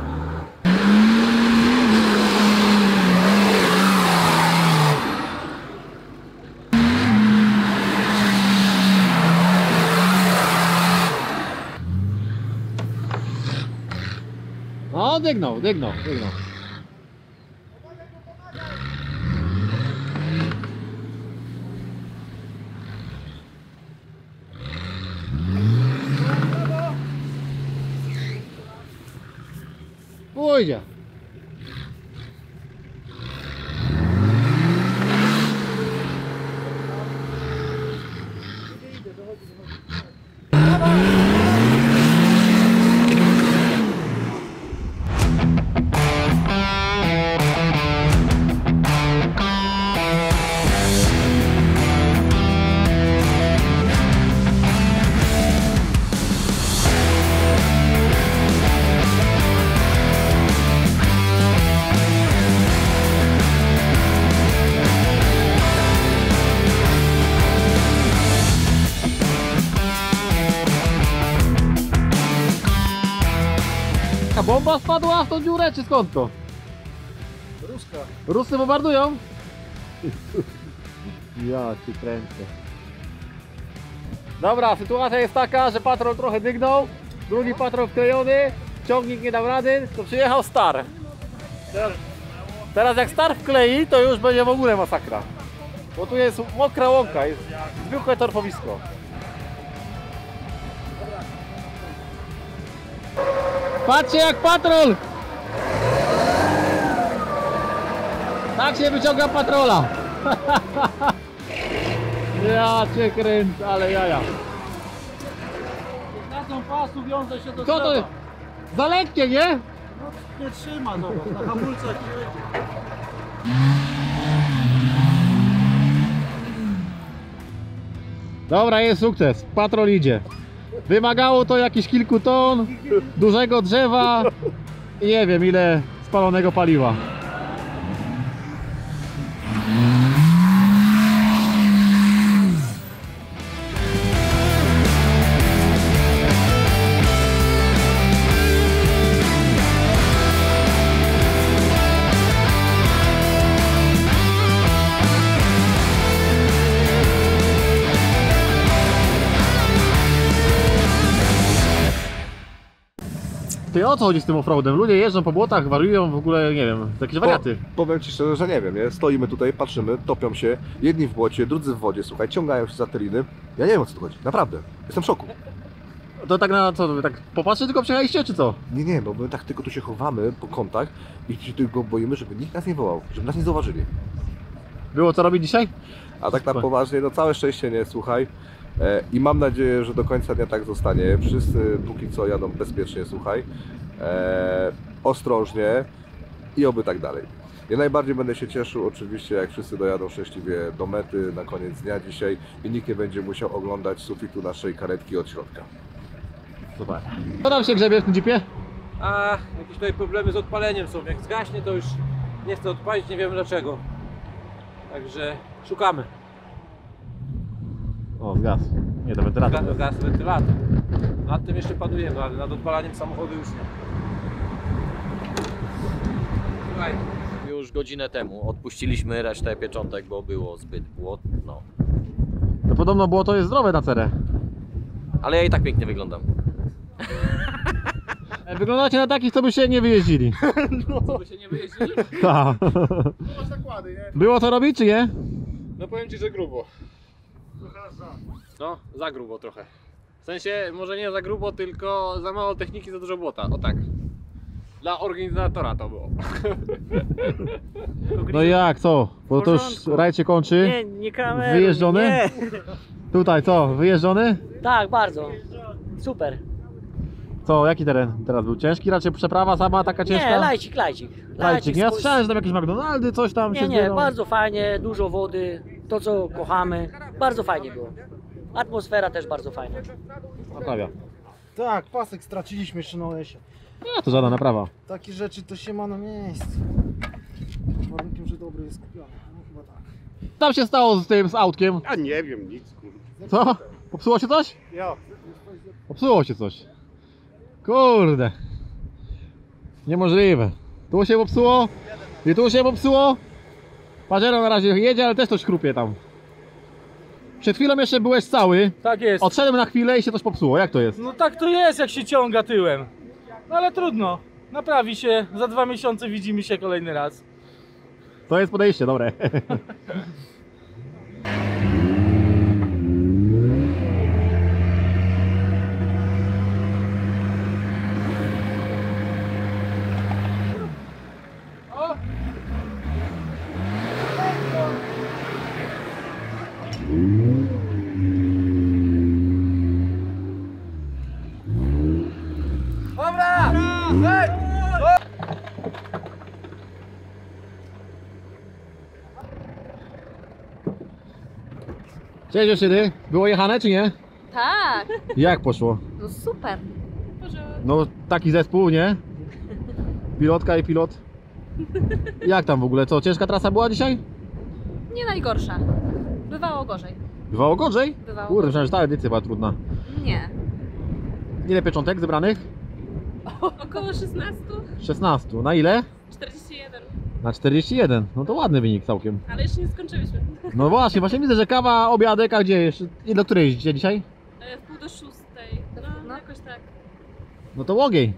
No, dygnął, dygnął, dygnął. Pójdzie. A bomba spadła w tą dziurę, czy skąd to? Ruska. Rusy bombardują? Ja ci kręcę. Dobra, sytuacja jest taka, że patrol trochę dygnął. drugi patrol wklejony, ciągnik nie dał rady, to przyjechał Star. Teraz, teraz jak Star wklei, to już będzie w ogóle masakra. Bo tu jest mokra łąka, jest zwykłe torfowisko. Patrzcie jak patrol! Tak się wyciąga patrola! Ja cię kręcę, ale jaja. Na tą pasu wiąże się do Co to jest? Za lekkie, nie? No, nie trzyma, zobacz, na hamulcach nie jedzie. Dobra, jest sukces. Patrol idzie. Wymagało to jakieś kilku ton, dużego drzewa i nie wiem ile spalonego paliwa. Ty, o co chodzi z tym offroadem? Ludzie jeżdżą po błotach, wariują, w ogóle nie wiem, jakieś wariaty. Po, powiem Ci szczerze, że nie wiem, nie? Stoimy tutaj, patrzymy, topią się, jedni w błocie, drudzy w wodzie, słuchaj, ciągają się za te liny. Ja nie wiem o co tu chodzi, naprawdę, jestem w szoku. To tak na co, wy tak popatrzcie tylko przyjechaliście, czy co? Nie, nie, bo my tak tylko tu się chowamy po kątach i się tylko boimy, żeby nikt nas nie wołał, żeby nas nie zauważyli. Było co robić dzisiaj? A tak na poważnie, no całe szczęście nie, słuchaj. E, I mam nadzieję, że do końca dnia tak zostanie. Wszyscy póki co jadą bezpiecznie, słuchaj. E, ostrożnie i oby tak dalej. Ja najbardziej będę się cieszył oczywiście, jak wszyscy dojadą szczęśliwie do mety na koniec dnia dzisiaj i nikt nie będzie musiał oglądać sufitu naszej karetki od środka. Super. Co tam się grzebie w tym jeepie? A jakieś tutaj problemy z odpaleniem są. Jak zgaśnie, to już nie chcę odpalić, nie wiemy dlaczego. Także szukamy. O, gaz. Nie, to wentylator. Gaz, gaz wentylator. Nad tym jeszcze panujemy, ale nad odpalaniem samochodu już nie. Słuchaj. Już godzinę temu odpuściliśmy resztę pieczątek, bo było zbyt błotno. No podobno było to jest zdrowe na cerę. Ale ja i tak pięknie wyglądam. Wyglądacie na takich, co by się nie wyjeździli. No. Co by się nie wyjeździli? Tak. Było to robić, czy nie? No powiem Ci, że grubo. No, za grubo trochę. W sensie, może nie za grubo, tylko za mało techniki, za dużo błota. O tak. Dla organizatora to było. No i jak, co? Bo to już rajd się kończy. Nie, nie kameruj, Wyjeżdżony? nie. Tutaj co, wyjeżdżony? Tak, bardzo. Super. Co, jaki teren teraz był? Ciężki? Raczej przeprawa sama taka ciężka? Nie, lajcik, lajcik. Lajcik, nie? Ja spo- słyszałem, że tam jakieś McDonaldy, coś tam Nie, się nie, zbierało. bardzo fajnie, dużo wody, to co kochamy. Bardzo fajnie było. Atmosfera też bardzo fajna. Naprawia. Tak, pasek straciliśmy jeszcze na lesie. Nie, to żadna naprawa. Takie rzeczy to się ma na miejscu. Warunkiem, że dobry jest kupiony. No chyba tak. Tam się stało z tym, z autkiem? A nie wiem, nic. Co? Popsuło się coś? Ja. Popsuło się coś. Kurde. Niemożliwe. Tu się popsuło i tu się popsuło. Pajero na razie jedzie, ale też coś chrupie tam. Przed chwilą jeszcze byłeś cały. Tak jest. Odszedłem na chwilę i się coś popsuło. Jak to jest? No tak to jest, jak się ciąga tyłem. No ale trudno. Naprawi się. Za dwa miesiące widzimy się kolejny raz. To jest podejście, dobre. Dobra! Hej! Cześć dziewczyny. Było jechane czy nie? Tak, Jak poszło? no super. No taki zespół, nie? Pilotka i pilot. Jak tam w ogóle? Co, ciężka trasa była dzisiaj? Nie najgorsza. Bywało gorzej. Bywało gorzej? Bywało Kurde, gorzej. myślałem, że ta edycja była trudna. Nie. Ile pieczątek zebranych? Około szesnaście. szesnaście. Na ile? czterdzieści jeden. Na czterdzieści jeden. No to ładny wynik całkiem. Ale jeszcze nie skończyliśmy. No właśnie, właśnie widzę, że kawa, obiadek, a gdzie jeszcze? I do której jeździcie dzisiaj? E, W pół do szóstej. No, jakoś tak. No to ogień.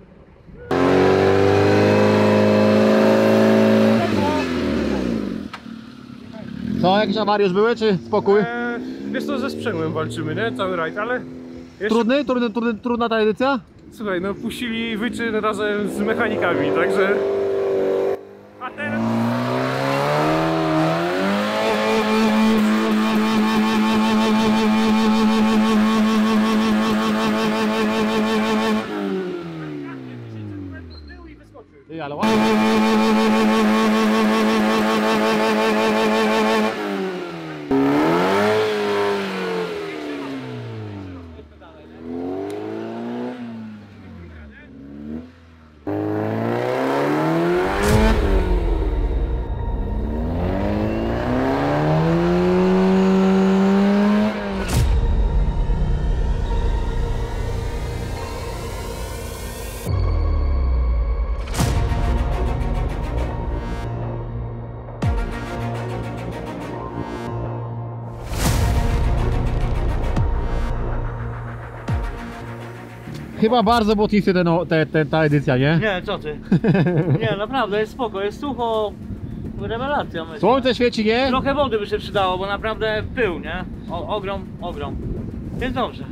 Co, jakieś awarie już były, czy spokój? Eee, wiesz co, ze sprzęgłem walczymy, nie? Cały rajd, ale... Jeszcze... Trudny? Trudny, trudny? Trudna ta edycja? Słuchaj, no puścili wyczyn razem z mechanikami, także... A teraz... Ty, ale ładnie. Chyba bardzo błotnisty ten, te, te, ta edycja, nie? Nie, co ty? Nie, naprawdę jest spoko, jest sucho. Rewelacja, myślę. Słońce świeci, nie? Trochę wody by się przydało, bo naprawdę pył, nie? O, ogrom, ogrom. Jest dobrze.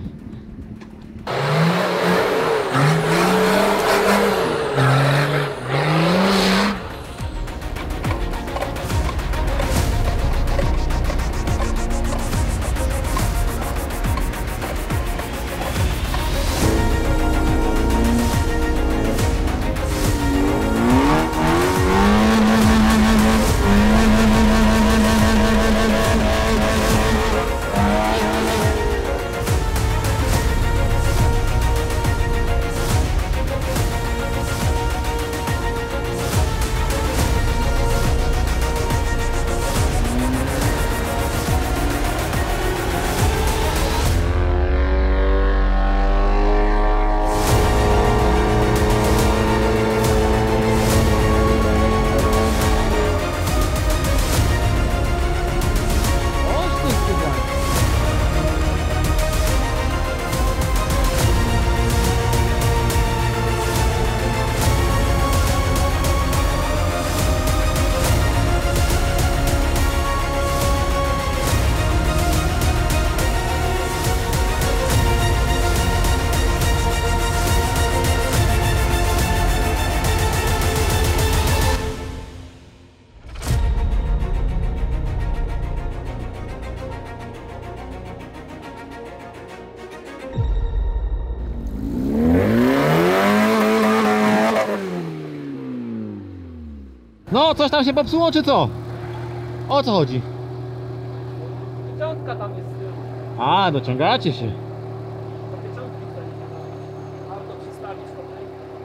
No, coś tam się popsuło, czy co? O co chodzi? Pieczątka tam jest. A, dociągacie się. Do pieczątki tutaj. Auto przystawić tutaj.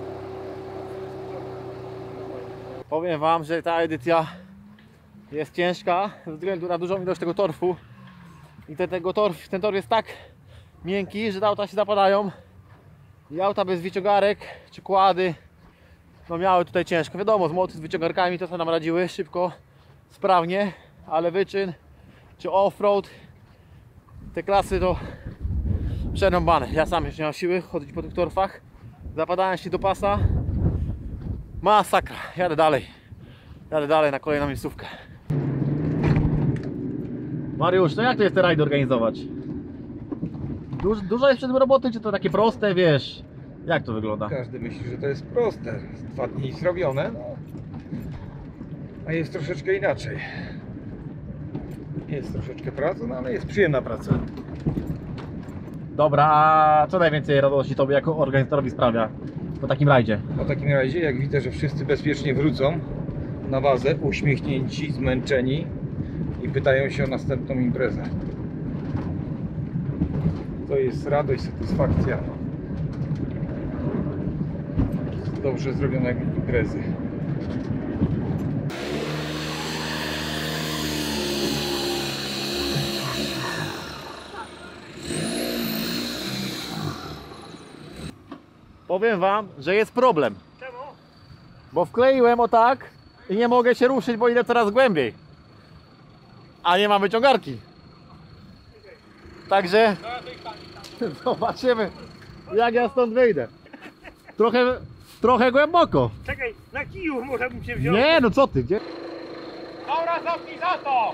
Powiem wam, że ta edycja jest ciężka ze względu na dużą ilość tego torfu. I ten, tego torf, ten tor jest tak miękki, że te auta się zapadają. I auta bez wyciągarek czy kłady no miały tutaj ciężko. Wiadomo, z mocy z wyciągarkami to co nam radziły szybko, sprawnie, ale wyczyn czy offroad, te klasy to przerąbane. Ja sam już nie mam siły chodzić po tych torfach, zapadałem się do pasa, masakra. Jadę dalej, jadę dalej na kolejną miejscówkę. Mariusz, no jak to jest te rajdy organizować? Duż, dużo jest przed tym roboty, czy to takie proste, wiesz? Jak to wygląda? Każdy myśli, że to jest proste. Dwa dni zrobione, no. A jest troszeczkę inaczej. Jest troszeczkę pracy, no ale jest przyjemna praca. Dobra, a co najwięcej radości Tobie jako organizatorowi sprawia po takim rajdzie? Po takim rajdzie, jak widzę, że wszyscy bezpiecznie wrócą na bazę, uśmiechnięci, zmęczeni i pytają się o następną imprezę. To jest radość, satysfakcja z dobrze zrobionej imprezy. Powiem wam, że jest problem. Bo wkleiłem o tak i nie mogę się ruszyć, bo idę coraz głębiej. A nie mam wyciągarki. Także zobaczymy, jak ja stąd wyjdę. Trochę, trochę głęboko. Czekaj, na kiju może bym się wziął. Nie, no co ty, gdzie? Dobra, zamknij za to!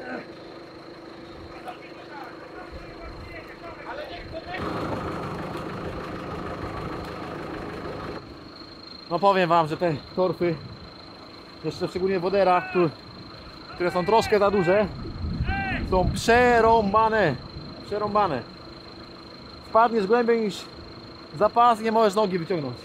No powiem wam, że te torfy, jeszcze szczególnie wodera, które, które są troszkę za duże, są przerąbane. Przerąbane. Wpadniesz głębiej niż zapas i nie możesz nogi wyciągnąć.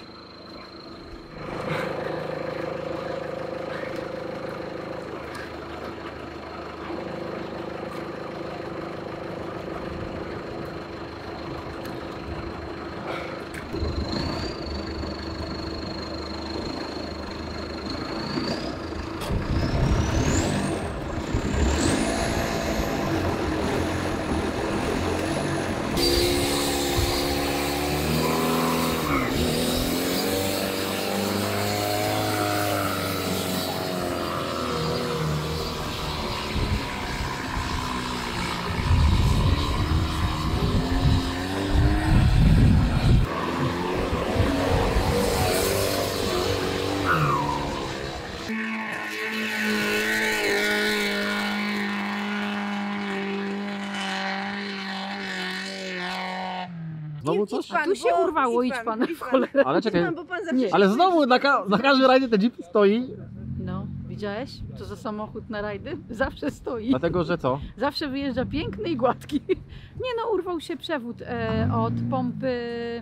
Znowu coś? A tu się urwało, idź pan w cholerę. Ale czekaj, Idź pan, bo pan zawsze ale się znowu na, ka na każdym rajdzie ten jeep stoi. No, widziałeś? Co za samochód na rajdy? Zawsze stoi. Dlatego, że co? Zawsze wyjeżdża piękny i gładki. Nie no, urwał się przewód e, od pompy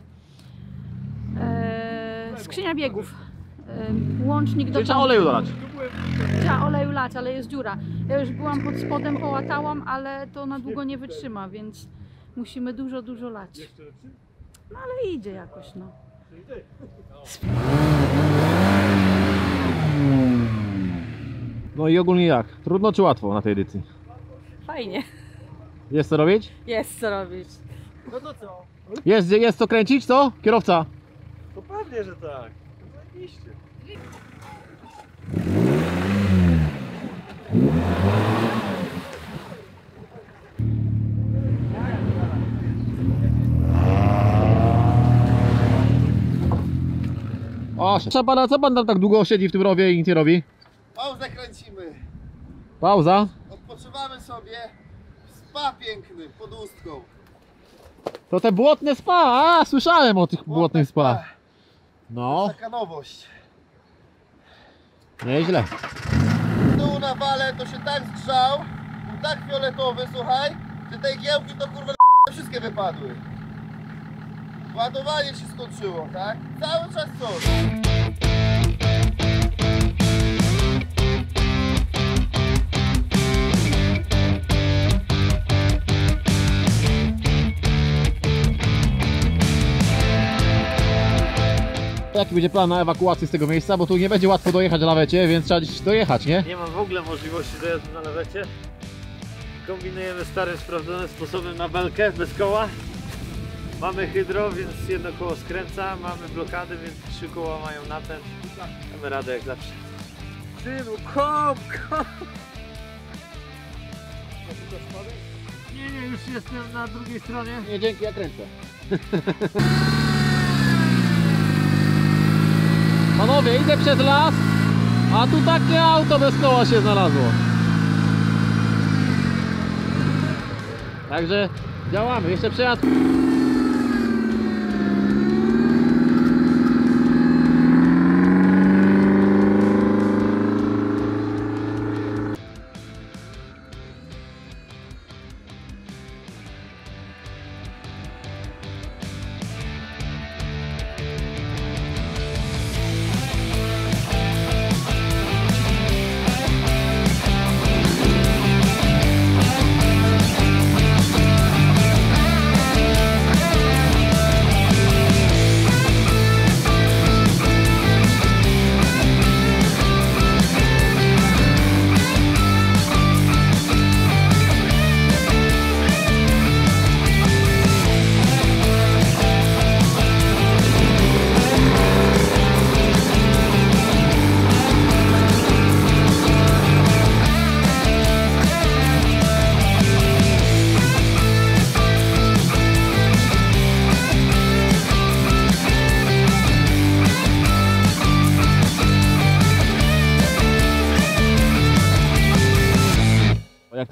e, skrzynia biegów. E, łącznik do Czyli trzeba pompy. oleju dolać. Trzeba oleju lać, ale jest dziura. Ja już byłam pod spodem, połatałam, ale to na długo nie wytrzyma, więc musimy dużo, dużo lać. No ale idzie jakoś, no. No i ogólnie jak? Trudno czy łatwo na tej edycji? Fajnie. Jest co robić? Jest co robić. No to co? Jest, jest co kręcić, co? Kierowca? To pewnie, że tak. Zajebiście. O, proszę pana, co pan tam tak długo siedzi w tym rowie i nic nie robi? Pauzę kręcimy. Pauza. Odpoczywamy sobie. Spa piękny pod Ustką. To te błotne spa, a słyszałem o tych błotnych spa. No, Taka nowość. nieźle. Tu na wale to się tak zgrzał, był tak fioletowy, słuchaj, że te igiełki to kurwa wszystkie wypadły. Ładowanie się skończyło, tak? Cały czas coś. Jaki będzie plan na ewakuację z tego miejsca, bo tu nie będzie łatwo dojechać na lawecie, więc trzeba gdzieś dojechać, nie? Nie ma w ogóle możliwości dojazdu na lawecie. Kombinujemy starym, sprawdzonym sposobem na belkę bez koła. Mamy hydro, więc jedno koło skręca, mamy blokady, więc trzy koła mają napęd. Mamy radę jak zawsze. Synu, kom, kom! Nie, nie, już jestem na drugiej stronie. Nie, dzięki, ja kręcę. Panowie, idę przez las, a tu takie auto bez koła się znalazło. Także działamy, jeszcze przejazd.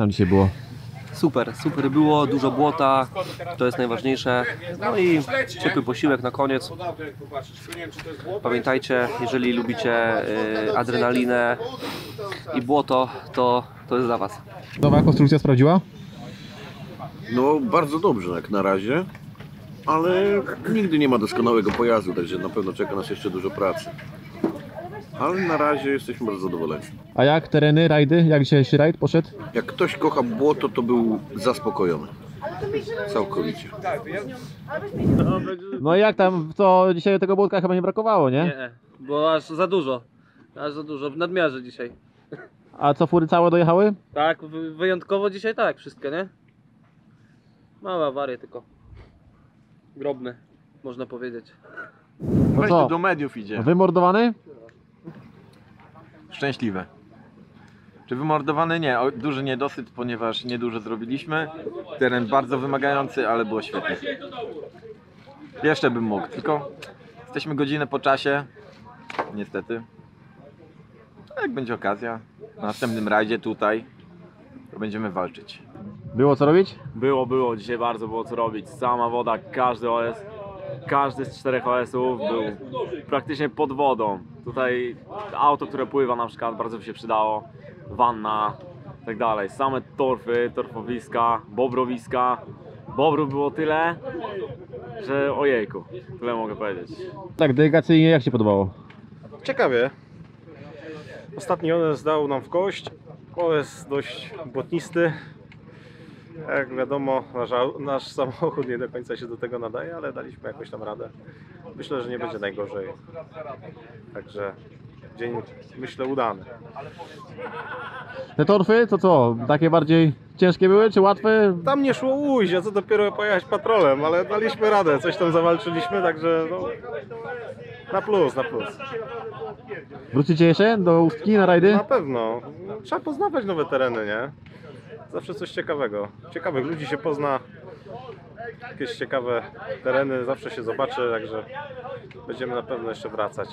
tam dzisiaj było? Super, super było, dużo błota, to jest najważniejsze. No i ciepły posiłek na koniec. Pamiętajcie, jeżeli lubicie y, adrenalinę i błoto, to, to jest dla Was. Nowa konstrukcja sprawdziła? No bardzo dobrze jak na razie, ale nigdy nie ma doskonałego pojazdu, także na pewno czeka nas jeszcze dużo pracy. Ale na razie jesteśmy bardzo zadowoleni. A jak tereny, rajdy? Jak dzisiejszy rajd poszedł? Jak ktoś kocha błoto, to był zaspokojony. Całkowicie. No i jak tam, to dzisiaj tego błotka chyba nie brakowało, nie? Nie, bo aż za dużo. Aż za dużo, w nadmiarze dzisiaj. A co, fury całe dojechały? Tak, wy- wyjątkowo dzisiaj tak, wszystkie, nie? Małe awarie tylko. Drobne, można powiedzieć. No Weź co? tu do mediów idzie. Wymordowany? Szczęśliwe. Czy wymordowany? Nie. O, duży niedosyt, ponieważ niedużo zrobiliśmy. Teren bardzo wymagający, ale było świetnie. Jeszcze bym mógł, tylko jesteśmy godzinę po czasie. Niestety. A jak będzie okazja, na następnym rajdzie tutaj, to będziemy walczyć. Było co robić? Było, było. Dzisiaj bardzo było co robić. Sama woda, każdy O S, każdy z czterech O S-ów był praktycznie pod wodą. Tutaj auto, które pływa na przykład, bardzo by się przydało. Wanna, i tak dalej. Same torfy, torfowiska, bobrowiska. Bobrów było tyle, że ojejku, tyle mogę powiedzieć. Tak, delegacyjnie jak się podobało? Ciekawie. Ostatni O S dał nam w kość. O S dość błotnisty. Jak wiadomo, nasz, au- nasz samochód nie do końca się do tego nadaje, ale daliśmy jakoś tam radę. Myślę, że nie będzie najgorzej. Także dzień, myślę, udany. Te torfy, to co? Takie bardziej ciężkie były, czy łatwe? Tam nie szło ujść, a co dopiero pojechać patrolem, ale daliśmy radę, coś tam zawalczyliśmy, także no, na plus, na plus. Wrócicie jeszcze do Ustki na rajdy? Na pewno. Trzeba poznawać nowe tereny, nie? Zawsze coś ciekawego. Ciekawych ludzi się pozna. Jakieś ciekawe tereny zawsze się zobaczy, także będziemy na pewno jeszcze wracać.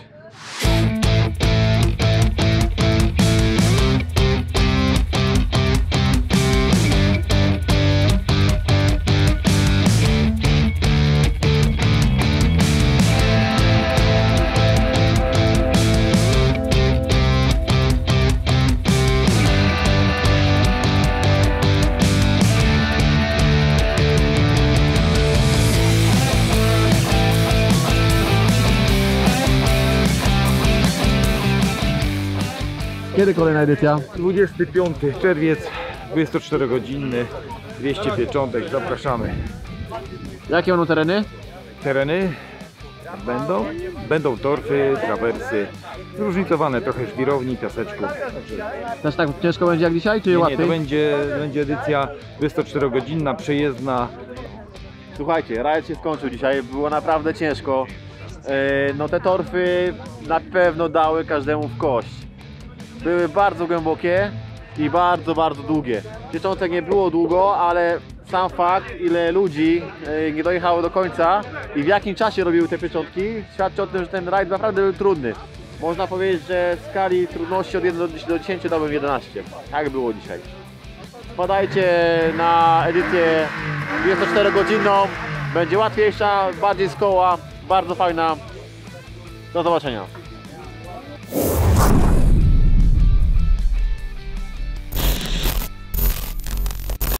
Kiedy kolejna edycja? dwudziesty piąty czerwiec, dwudziestoczterogodzinny, dwieście pieczątek, zapraszamy. Jakie będą tereny? Tereny będą, będą torfy, trawersy, zróżnicowane trochę żwirowni, piaseczków. Też tak ciężko będzie jak dzisiaj, czy Nie, nie, łatwiej? to będzie, będzie edycja dwudziestoczterogodzinna, przejezdna. Słuchajcie, rajd się skończył dzisiaj, było naprawdę ciężko. E, No te torfy na pewno dały każdemu w kość. Były bardzo głębokie i bardzo, bardzo długie. Pieczątek nie było długo, ale sam fakt, ile ludzi e, nie dojechało do końca i w jakim czasie robiły te pieczątki, świadczy o tym, że ten rajd naprawdę był trudny. Można powiedzieć, że w skali trudności od jeden do dziesięciu dałbym jedenaście. Tak było dzisiaj. Wpadajcie na edycję dwudziestoczterogodzinną, będzie łatwiejsza, bardziej z koła, bardzo fajna. Do zobaczenia.